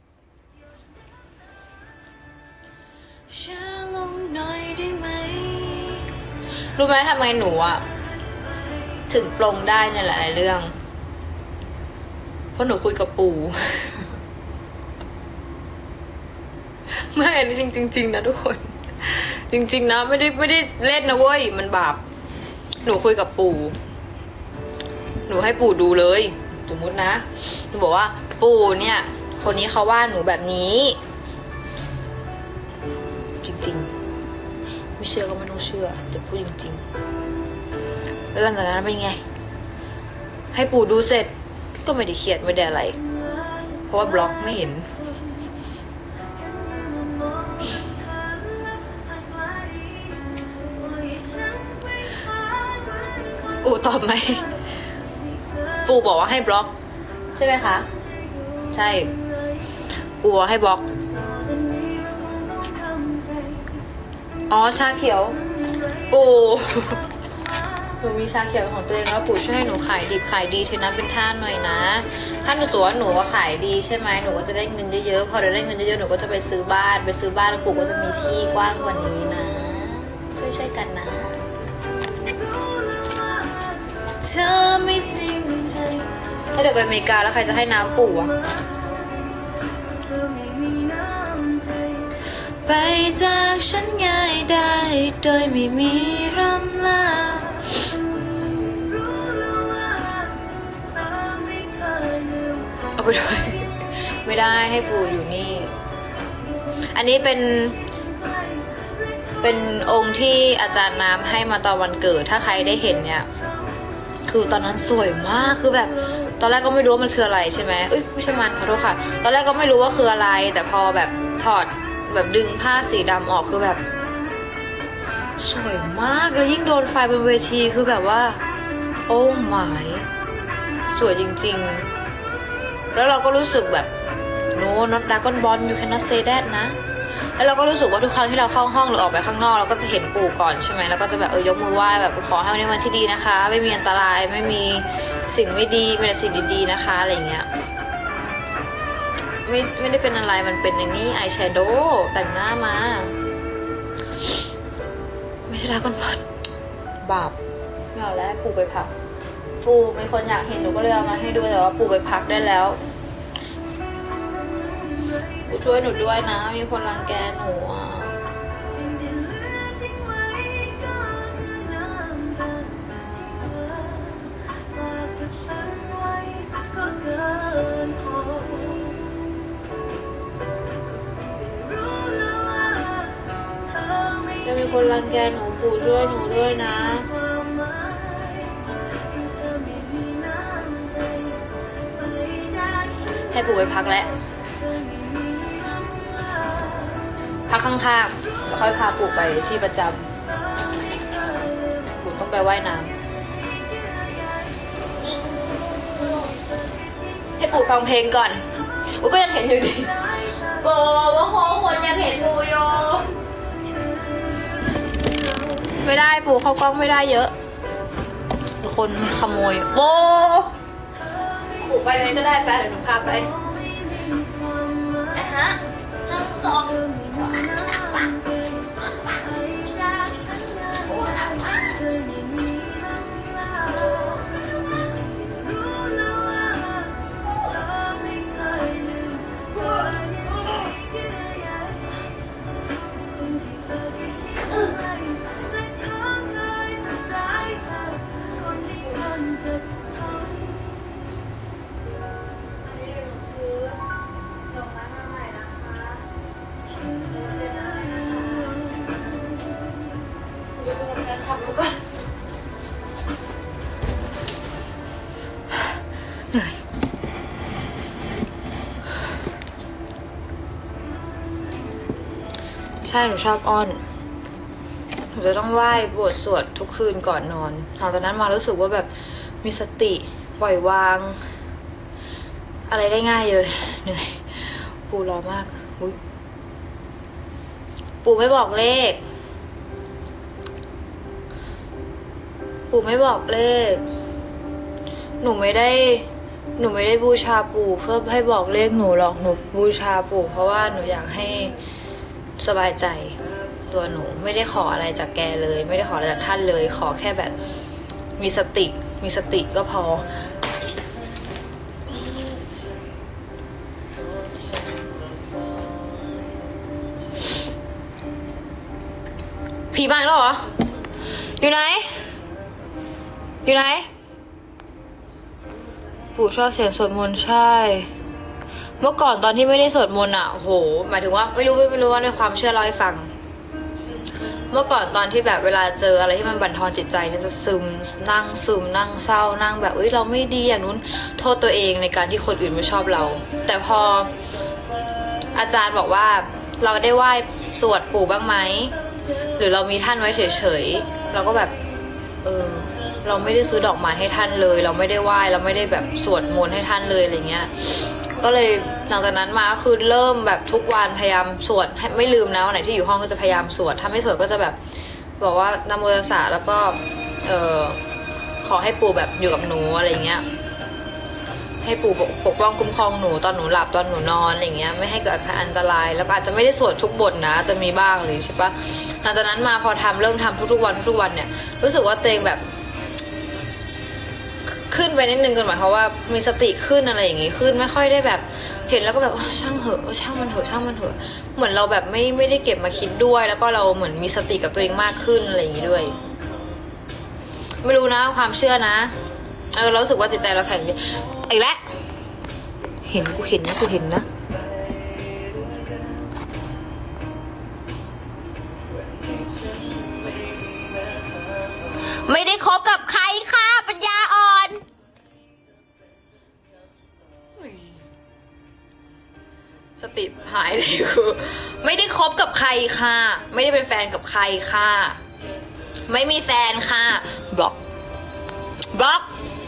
Speaker 1: ช้าลงหน่อยได้ไหมรู้ไหมทำไมหนูอะถึงปลงได้ในหลายเรื่องเพราะหนูคุยกับปู่ ไม่อันนี้จริงๆนะทุกคนจริงๆนะไม่ได้เล่นนะเว้ยมันบาปหนูคุยกับปู่หนูให้ปู่ดูเลยสมมุตินะหนูบอกว่าปู่เนี่ยคนนี้เขาว่าหนูแบบนี้จริงๆไม่เชื่อก็ไม่ต้องเชื่อแต่พูดจริงๆแล้วหลังจากนั้นเป็นไงให้ปู่ดูเสร็จก็ไม่ได้เครียดไม่ได้อะไรเพราะว่าบล็อกไม่เห็นปู่ตอบไหมปู่บอกว่าให้บล็อกใช่ไหมคะใช่ปู่บอกให้บล็อกอ๋อชาเขียวปู่หนูมีชาเขียวของตัวเองแล้วปู่ช่วยให้หนูขายดิบขายดีเทนะเป็นท่านหน่อยนะถ้าหนูตัวหนูว่าขายดีใช่ไหมหนูก็จะได้เงินเยอะๆพอได้เงินเยอะๆหนูก็จะไปซื้อบ้านแล้วปู่ก็จะมีที่กว้างกว่านี้นะช่วยกันนะเธอไม่จริงใจถ้าเดี๋ยวไปอเมริกาแล้วใครจะให้น้ำปู่อะไปจากฉันง่ายได้โดยไม่มีรำลาเอาไปด้วยไม่ได้ให้ปู่อยู่นี่อันนี้เป็นองค์ที่อาจารย์น้ำให้มาตอนวันเกิดถ้าใครได้เห็นเนี่ยคือตอนนั้นสวยมากคือแบบตอนแรกก็ไม่รู้ว่ามันคืออะไรใช่ไหมเอ้ยไม่ใช่มันขอโทษค่ะตอนแรกก็ไม่รู้ว่าคืออะไรแต่พอแบบถอดแบบดึงผ้าสีดำออกคือแบบสวยมากแล้วยิ่งโดนไฟบนเวทีคือแบบว่าโอ้ my สวยจริงๆแล้วเราก็รู้สึกแบบ no not Dragon Ball you cannot say that นะแล้วเราก็รู้สึกว่าทุกครั้งที่เราเข้าห้องหรือออกไปข้างนอกเราก็จะเห็นปู่ก่อนใช่ไหมแล้วก็จะแบบยกมือไหว้แบบขอให้วันนี้วันที่ดีนะคะไม่มีอันตรายไม่มีสิ่งไม่ดีมีแต่สิ่งดีๆนะคะอะไรเงี้ยไม่ได้เป็นอะไรมันเป็นอย่างนี้อายแชโดว์แต่งหน้ามาไม่ใช่Dragon Ballบาปไม่เอาแล้วปู่ไปพักปู่มีคนอยากเห็นหนูก็เลยเอามาให้ดูแต่ว่าปู่ไปพักได้แล้วปู่ช่วยหนูด้วยนะมีคนรังแกหนูอ่ะจะมีคนรังแกหนูปู่ช่วยหนูด้วยนะให้ปู่ไปพักแล้วพักข้างๆแล้วค่อยพาปู่ไปที่ประจำปู่ต้องไปว่ายน้ำให้ปู่ฟังเพลงก่อนปู่ก็ยังเห็นอยู่ดีปู่ว่าคนยังเห็นปู่อยู่ไม่ได้ปู่เข้ากล้องไม่ได้เยอะทุกคนขโมยโบปู่ไปเลยก็ได้ไปเดี๋ยวหนูพาไปนะฮะ1 2เหนื่อยใช่หนูชอบอ้อนหนูจะต้องไหว้บทสวดทุกคืนก่อนนอนหลังจากนั้นมารู้สึกว่าแบบมีสติปล่อยวางอะไรได้ง่ายเลยเหนื่อยปู่รอมากปู่ไม่บอกเลขปู่ไม่บอกเลขหนูไม่ได้บูชาปู่เพื่อให้บอกเลขหนูหรอกหนูบูชาปู่เพราะว่าหนูอยากให้สบายใจตัวหนูไม่ได้ขออะไรจากแกเลยไม่ได้ขออะไรจากท่านเลยขอแค่แบบมีสติก็พอผีมาแล้วเหรออยู่ไหนปู่ชอบเสียงสวดมนต์ใช่ เมื่อก่อนตอนที่ไม่ได้สวดมนต์อ่ะโหหมายถึงว่าไม่รู้ว่าในความเชื่อเล่าให้ฟัง เมื่อก่อนตอนที่แบบเวลาเจออะไรที่มันบั่นทอนจิตใจเนี่ยจะซึมนั่งเศร้านั่งแบบเราไม่ดีอย่างนู้นโทษตัวเองในการที่คนอื่นไม่ชอบเรา แต่พออาจารย์บอกว่าเราได้ไหว้สวดปู่บ้างไหมหรือเรามีท่านไว้เฉยๆเราก็แบบเราไม่ได้ซื้อดอกไม้ให้ท่านเลยเราไม่ได้ไหว้เราไม่ได้แบบสวดมนต์ให้ท่านเลยอะไรเงี้ยก็เลยหลังจากนั้นมาคือเริ่มแบบทุกวันพยายามสวดให้ไม่ลืมนะวันไหนที่อยู่ห้องก็จะพยายามสวดถ้าไม่สวดก็จะแบบบอกว่านะโมตัสสะแล้วก็ขอให้ปู่แบบอยู่กับหนูอะไรเงี้ยให้ปู่ปกป้องคุ้มครองหนูตอนหนูหลับตอนหนูนอนอะไรเงี้ยไม่ให้เกิดอันตรายแล้วก็อาจจะไม่ได้สวดทุกบทนะจะมีบ้างเลยใช่ปะหลังจากนั้นมาพอเริ่มทำทุกวันเนี่ยรู้สึกว่าตัวเองแบบขึ้นไปนิดนึงกันหมายความว่ามีสติขึ้นอะไรอย่างงี้ขึ้นไม่ค่อยได้แบบเห็นแล้วก็แบบช่างเถอะช่างมันเถอะเหมือนเราแบบไม่ได้เก็บมาคิดด้วยแล้วก็เราเหมือนมีสติกับตัวเองมากขึ้นอะไรอย่างงี้ด้วยไม่รู้นะความเชื่อนะเรารู้สึกว่าจิตใจเราแข็งอีกแล้วเห็นนะไม่ได้คบกับใครค่ะปัญญาอ่อนสติหายเลยคือไม่ได้คบกับใครค่ะไม่ได้เป็นแฟนกับใครค่ะไม่มีแฟนค่ะบล็อก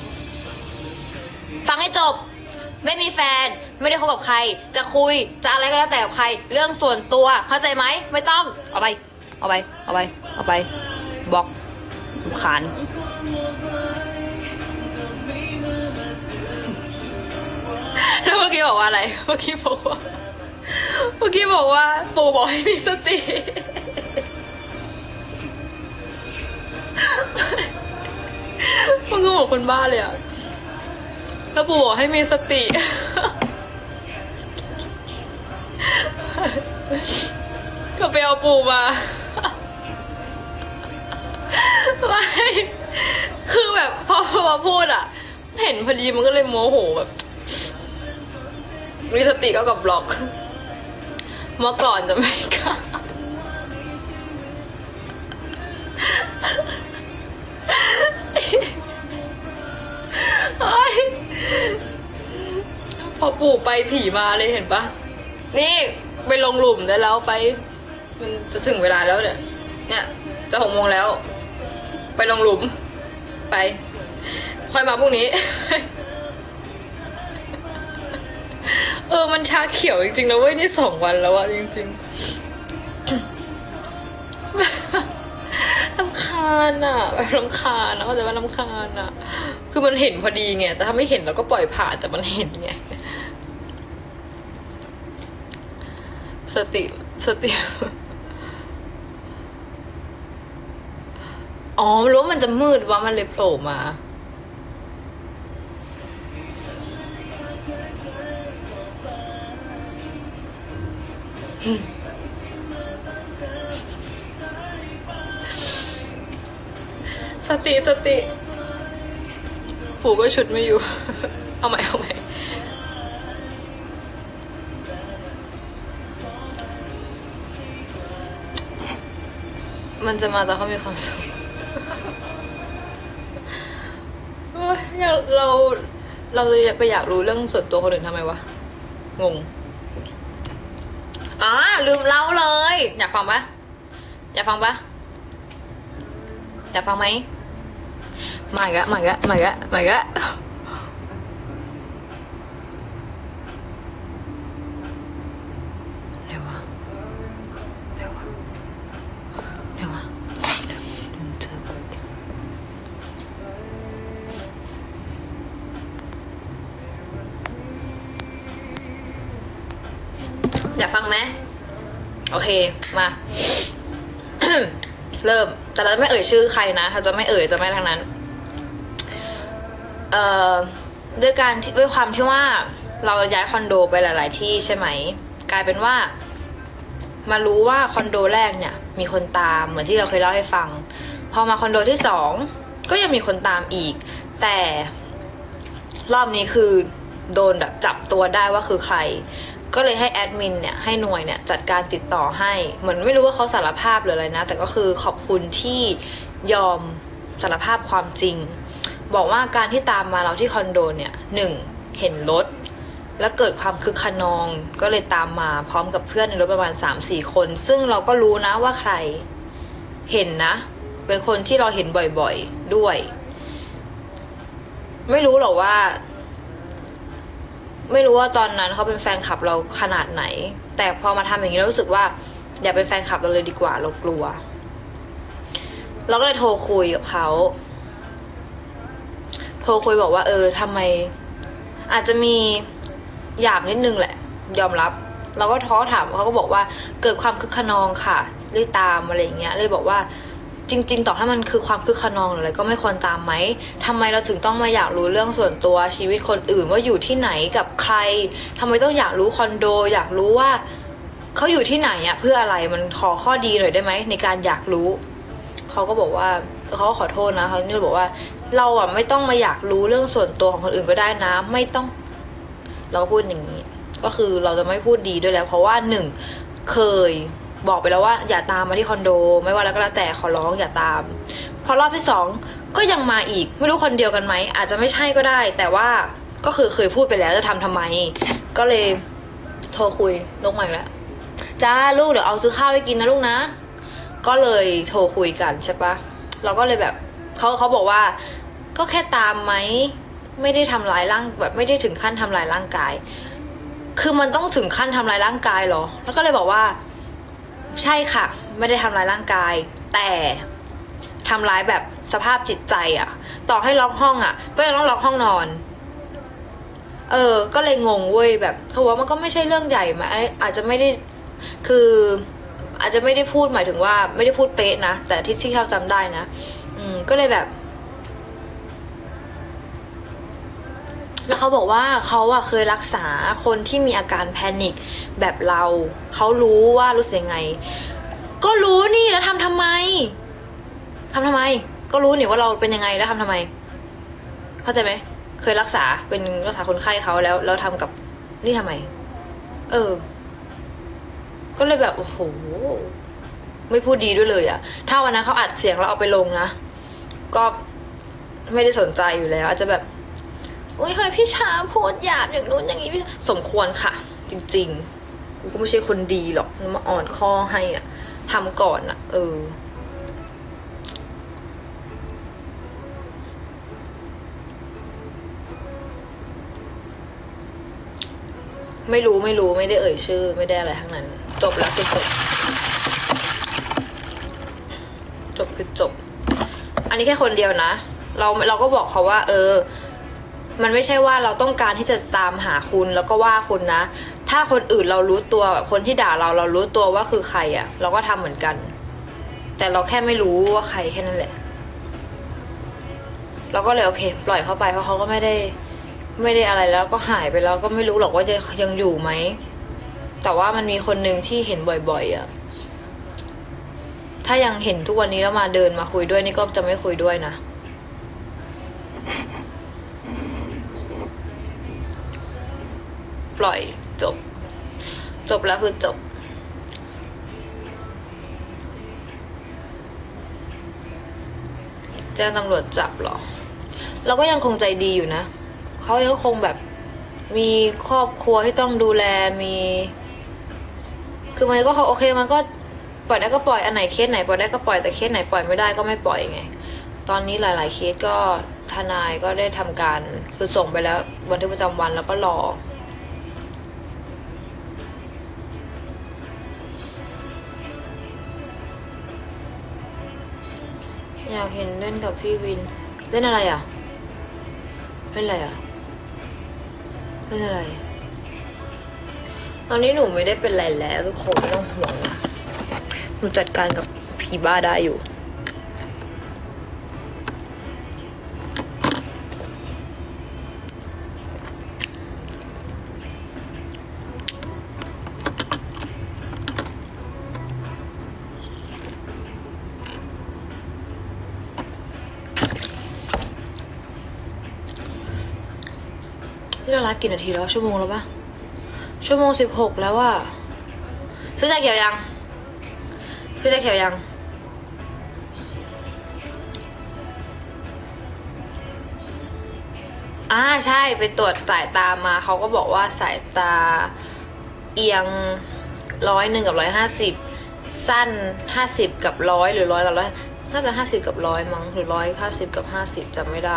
Speaker 1: ฟังให้จบไม่มีแฟนไม่ได้คบกับใครจะคุยจะอะไรก็แล้วแต่กับใครเรื่องส่วนตัวเข้าใจไหมไม่ต้องเอาไปบล็อกขานแล้วเมื่อกี้บอกว่าอะไรเมื่อกี้บอกว่าปู่บอกให้มีสติมันก็บอกคนบ้าเลยอะแล้วปู่บอกให้มีสติก็ไปเอาปู่มาไม่คือแบบพอพูดอะเห็นพอดีมันก็เลยโมโหแบบมีสติก็กับบล็อกเมื่อก่อนจะไม่กล้าพอปู่ไปผีมาเลยเห็นปะนี่ไปลงหลุมได้แล้วไปมันจะถึงเวลาแล้วเนี่ยจะ6 โมงแล้วไปลงหลุมไปค่อยมาพรุ่งนี้มันชาเขียวจริงๆนะเว้ยนี่2 วันแล้วอะจริงๆรำคาญอะแบบรำคาญนะเขาจะว่ารำคาญอะคือมันเห็นพอดีไงแต่ถ้าไม่เห็นเราก็ปล่อยผ่านแต่มันเห็นไงสติอ๋อรู้ว่ามันจะมืดว่ามันเลยโผล่มาสติปู่ก็ชุดไม่อยู่ เอาใหม่มันจะมาตอนเขามีความสุขเราจะไปอยากรู้เรื่องส่วนตัวคนอื่นทำไมวะงงลืมเล่าเลยอยากฟังปะอยากฟังไหมมาอีกแล้วเร็ววะอยากฟังไหมโอเคมา เริ่มแต่เราไม่เอ่ยชื่อใครนะถ้าจะไม่เอ่ยจะไม่ทั้งนั้นด้วยความที่ว่าเราย้ายคอนโดไปหลายๆที่ใช่ไหมกลายเป็นว่ามารู้ว่าคอนโดแรกเนี่ยมีคนตามเหมือนที่เราเคยเล่าให้ฟังพอมาคอนโดที่2ก็ยังมีคนตามอีกแต่รอบนี้คือโดนแบบจับตัวได้ว่าคือใคร ก็เลยให้แอดมินเนี่ยให้หน่วยเนี่ยจัดการติดต่อให้เหมือนไม่รู้ว่าเขาสารภาพหรืออะไรนะแต่ก็คือขอบคุณที่ยอมสารภาพความจริงบอกว่าการที่ตามมาเราที่คอนโดเนี่ย1เห็นรถแล้วเกิดความคึกขนองก็เลยตามมาพร้อมกับเพื่อนในรถประมาณ 3-4 คนซึ่งเราก็รู้นะว่าใครเห็นนะเป็นคนที่เราเห็นบ่อยๆด้วยไม่รู้หรอกว่าตอนนั้นเขาเป็นแฟนคลับเราขนาดไหนแต่พอมาทำอย่างนี้เรารู้สึกว่าอย่าเป็นแฟนคลับเราเลยดีกว่าเรากลัวเราก็เลยโทรคุยกับเขาบอกว่าทำไมอาจจะมีหยาบนิดนึงแหละยอมรับเราก็ถามเขาก็บอกว่าเกิดความคึกขนองค่ะเลยตามอะไรอย่างเงี้ยเลยบอกว่าจริงๆต่อให้มันคือความคึกขนองหรืออะไรก็ไม่ควรตามไหมทำไมเราถึงต้องมาอยากรู้เรื่องส่วนตัวชีวิตคนอื่นว่าอยู่ที่ไหนกับใครทำไมต้องอยากรู้คอนโดอยากรู้ว่าเขาอยู่ที่ไหนอะเพื่ออะไรมันขอข้อดีหน่อยได้ไหมในการอยากรู้เขาก็บอกว่าเขาก็ขอโทษนะเขาเนี่ยบอกว่าเราอะไม่ต้องมาอยากรู้เรื่องส่วนตัวของคนอื่นก็ได้นะไม่ต้องเราก็พูดอย่างนี้ก็คือเราจะไม่พูดดีด้วยแล้วเพราะว่า1เคยบอกไปแล้วว่าอย่าตามมาที่คอนโดไม่ว่าแล้วก็แล้วแต่ขอร้องอย่าตามพอรอบที่2ก็ยังมาอีกไม่รู้คนเดียวกันไหมอาจจะไม่ใช่ก็ได้แต่ว่าก็คือเคยพูดไปแล้วจะทำไมก็เลยโทรคุยลงมาอีกแล้วจ้าลูกเดี๋ยวเอาซื้อข้าวให้กินนะลูกนะก็เลยโทรคุยกันใช่ปะเราก็เลยแบบเขาบอกว่าก็แค่ตามไหมไม่ได้ทำร้ายร่างแบบไม่ได้ถึงขั้นทำร้ายร่างกายคือมันต้องถึงขั้นทำร้ายร่างกายเหรอแล้วก็เลยบอกว่าใช่ค่ะไม่ได้ทำร้ายร่างกายแต่ทำร้ายแบบสภาพจิตใจอะต่อให้ล็อกห้องอะก็ยังต้องล็อกห้องนอนก็เลยงงเว้ยแบบเขาว่ามันก็ไม่ใช่เรื่องใหญ่มาอาจจะไม่ได้คืออาจจะไม่ได้พูดหมายถึงว่าไม่ได้พูดเป๊ะนะแต่ที่เขาจำได้นะก็เลยแบบแล้วเขาบอกว่าเขาอะเคยรักษาคนที่มีอาการแพนิคแบบเราเขารู้ว่ารู้สึกยังไงก็รู้นี่แล้วทำไมก็รู้นี่ว่าเราเป็นยังไงแล้วทำไมเข้าใจไหมเคยรักษาคนไข้เขาแล้วทำกับนี่ทำไมก็เลยแบบโอ้โหไม่พูดดีด้วยเลยอะถ้าวันนั้นเขาอัดเสียงแล้วเอาไปลงนะก็ไม่ได้สนใจอยู่แล้วอาจจะแบบอุ้ยเฮ้ยพี่ช้าพูดหยาบอย่างนู้นอย่างนี้พี่สมควรค่ะจริงๆกูก็ไม่ใช่คนดีหรอกมาอ่อนข้อให้อ่ะทำก่อนอ่ะไม่รู้ไม่ได้เอ่ยชื่อไม่ได้อะไรทั้งนั้นจบแล้วคือจบอันนี้แค่คนเดียวนะเราก็บอกเขาว่ามันไม่ใช่ว่าเราต้องการที่จะตามหาคุณแล้วก็ว่าคุณนะถ้าคนอื่นเรารู้ตัวแบบคนที่ด่าเรารู้ตัวว่าคือใครอ่ะเราก็ทำเหมือนกันแต่เราแค่ไม่รู้ว่าใครแค่นั้นแหละเราก็เลยโอเคปล่อยเขาไปเพราะเขาก็ไม่ได้อะไรแล้วก็หายไปแล้วก็ไม่รู้หรอกว่าจะยังอยู่ไหมแต่ว่ามันมีคนหนึ่งที่เห็นบ่อยๆอ่ะถ้ายังเห็นทุกวันนี้แล้วมาเดินมาคุยด้วยนี่ก็จะไม่คุยด้วยนะปล่อยจบแล้วคือจบแจ้งตำรวจจับเหรอเราก็ยังคงใจดีอยู่นะเขายังคงแบบมีครอบครัวที่ต้องดูแลมีคือมันก็โอเคมันก็ปล่อยได้ก็ปล่อยอันไหนเคสไหนปล่อยได้ก็ปล่อยแต่เคสไหนปล่อยไม่ได้ก็ไม่ปล่อยไงตอนนี้หลายๆเคสก็ทนายก็ได้ทำการคือส่งไปแล้วบันทึกประจำวันแล้วก็รออยากเห็นเล่นกับพี่วินเล่นอะไรอ่ะเล่นอะไรตอนนี้หนูไม่ได้เป็นไรแล้วทุกคนไม่ต้องห่วงนะหนูจัดการกับผีบ้าได้อยู่นี่เราไลฟ์กี่นาทีแล้วชั่วโมงแล้วปะชั่วโมง16แล้วอะซื้อชาเขียวยังซื้อชาเขียวยังใช่ไปตรวจสายตามาเขาก็บอกว่าสายตาเอียง100กับ150สั้น50กับ100หรือ100กับ100น่าจะ50กับ100มั้งหรือ150กับ50จำไม่ได้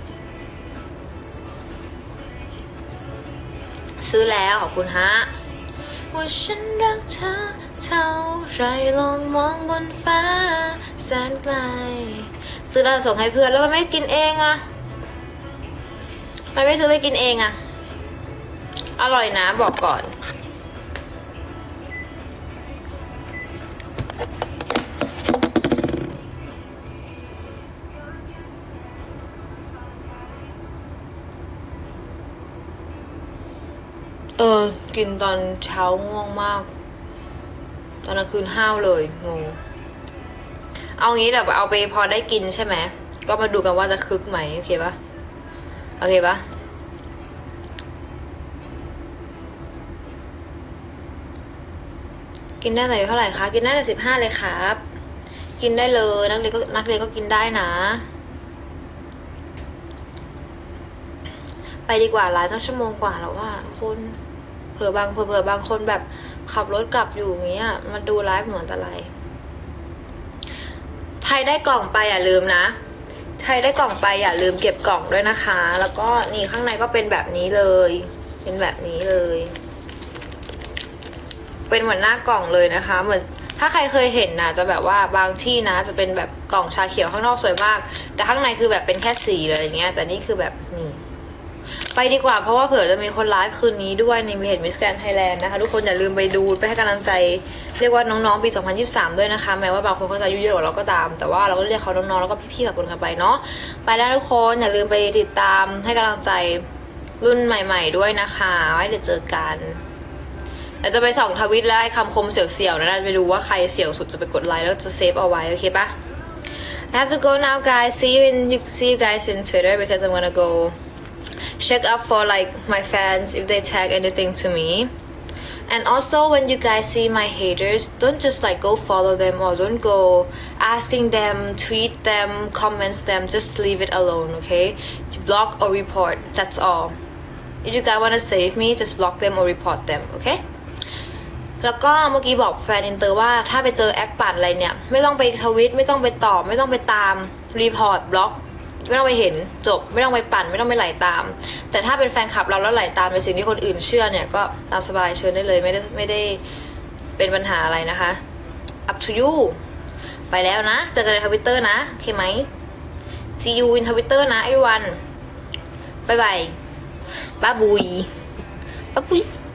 Speaker 1: ซื้อแล้วขอบคุณฮะว่าฉันรักเธอเท่าไรลองมองบนฟ้าแสนไกลซื้อแล้วส่งให้เพื่อนแล้วมันไม่กินเองอะไม่ซื้อไปกินเองอะอร่อยนะบอกก่อนกินตอนเช้าง่วงมากตอนกลางคืนห้าวเลยงงเอางี้เดี๋ยวเอาไปพอได้กินใช่ไหมก็มาดูกันว่าจะคึกไหมโอเคปะโอเคปะกินได้แต่เท่าไหร่คะกินได้แต่15เลยครับกินได้เลยนักเรียนก็กินได้นะไปดีกว่าไลฟ์ตั้งชั่วโมงกว่าแล้วว่าคนเผื่อบางคนแบบขับรถกลับอยู่อย่างเงี้ยมาดูไลฟ์หนูอันตรายใครได้กล่องไปอย่าลืมนะใครได้กล่องไปอย่าลืมเก็บกล่องด้วยนะคะแล้วก็นี่ข้างในก็เป็นแบบนี้เลยเป็นแบบนี้เลยเป็นเหมือนหน้ากล่องเลยนะคะเหมือนถ้าใครเคยเห็นนะจะแบบว่าบางที่นะจะเป็นแบบกล่องชาเขียวข้างนอกสวยมากแต่ข้างในคือแบบเป็นแค่สีอะไรอย่างเงี้ยแต่นี่คือแบบนี่ไปดีกว่าเพราะว่าเผื่อจะมีคนไลฟ์คืนนี้ด้วยในเพจมิสแกรนด์ไทยแลนด์นะคะทุกคนอย่าลืมไปดูไปให้กำลังใจเรียกว่าน้องๆปี2023ด้วยนะคะแม้ว่าบางคนเขาจะอายุเยอะกว่าเราก็ตามแต่ว่าเราก็เรียกเขาน้องๆแล้วก็พี่ๆแบบคนกันไปเนาะไปแล้วทุกคนอย่าลืมไปติดตามให้กำลังใจรุ่นใหม่ๆด้วยนะคะไว้เดี๋ยวเจอกันเดี๋ยวจะไปส่องทวิตแล้วคำคมเสี่ยวๆนะไปดูว่าใครเสี่ยวสุดจะไปกดไลค์แล้วจะเซฟเอาไว้โอเคปะ I have to go now guys see you guys in Twitter because I'm gonna go check up for like my fans if they tag anything to me and also when you guys see my haters don't just like go follow them or don't go asking them tweet them comments them just leave it alone okay block or report that's all if you guys want to save me just block them or report them okay แล้วก็เมื่อกี้บอกแฟนอินเตอร์ว่าถ้าไปเจอแอคปั่นอะไรเนี่ยไม่ต้องไปทวิตไม่ต้องไปตอบไม่ต้องไปตามรีพอร์ตบล็อกไม่ต้องไปเห็นจบไม่ต้องไปปั่นไม่ต้องไปไหลตามแต่ถ้าเป็นแฟนคลับเราแล้วไหลตามในสิ่งที่คนอื่นเชื่อเนี่ยก็ตามสบายเชิญได้เลยไม่ได้เป็นปัญหาอะไรนะคะ up to you ไปแล้วนะเจอกันในทวิตเตอร์นะโอเคไหม see you in Twitter นะ everyone บายบายบ๊ายบุยบ๊ายบุย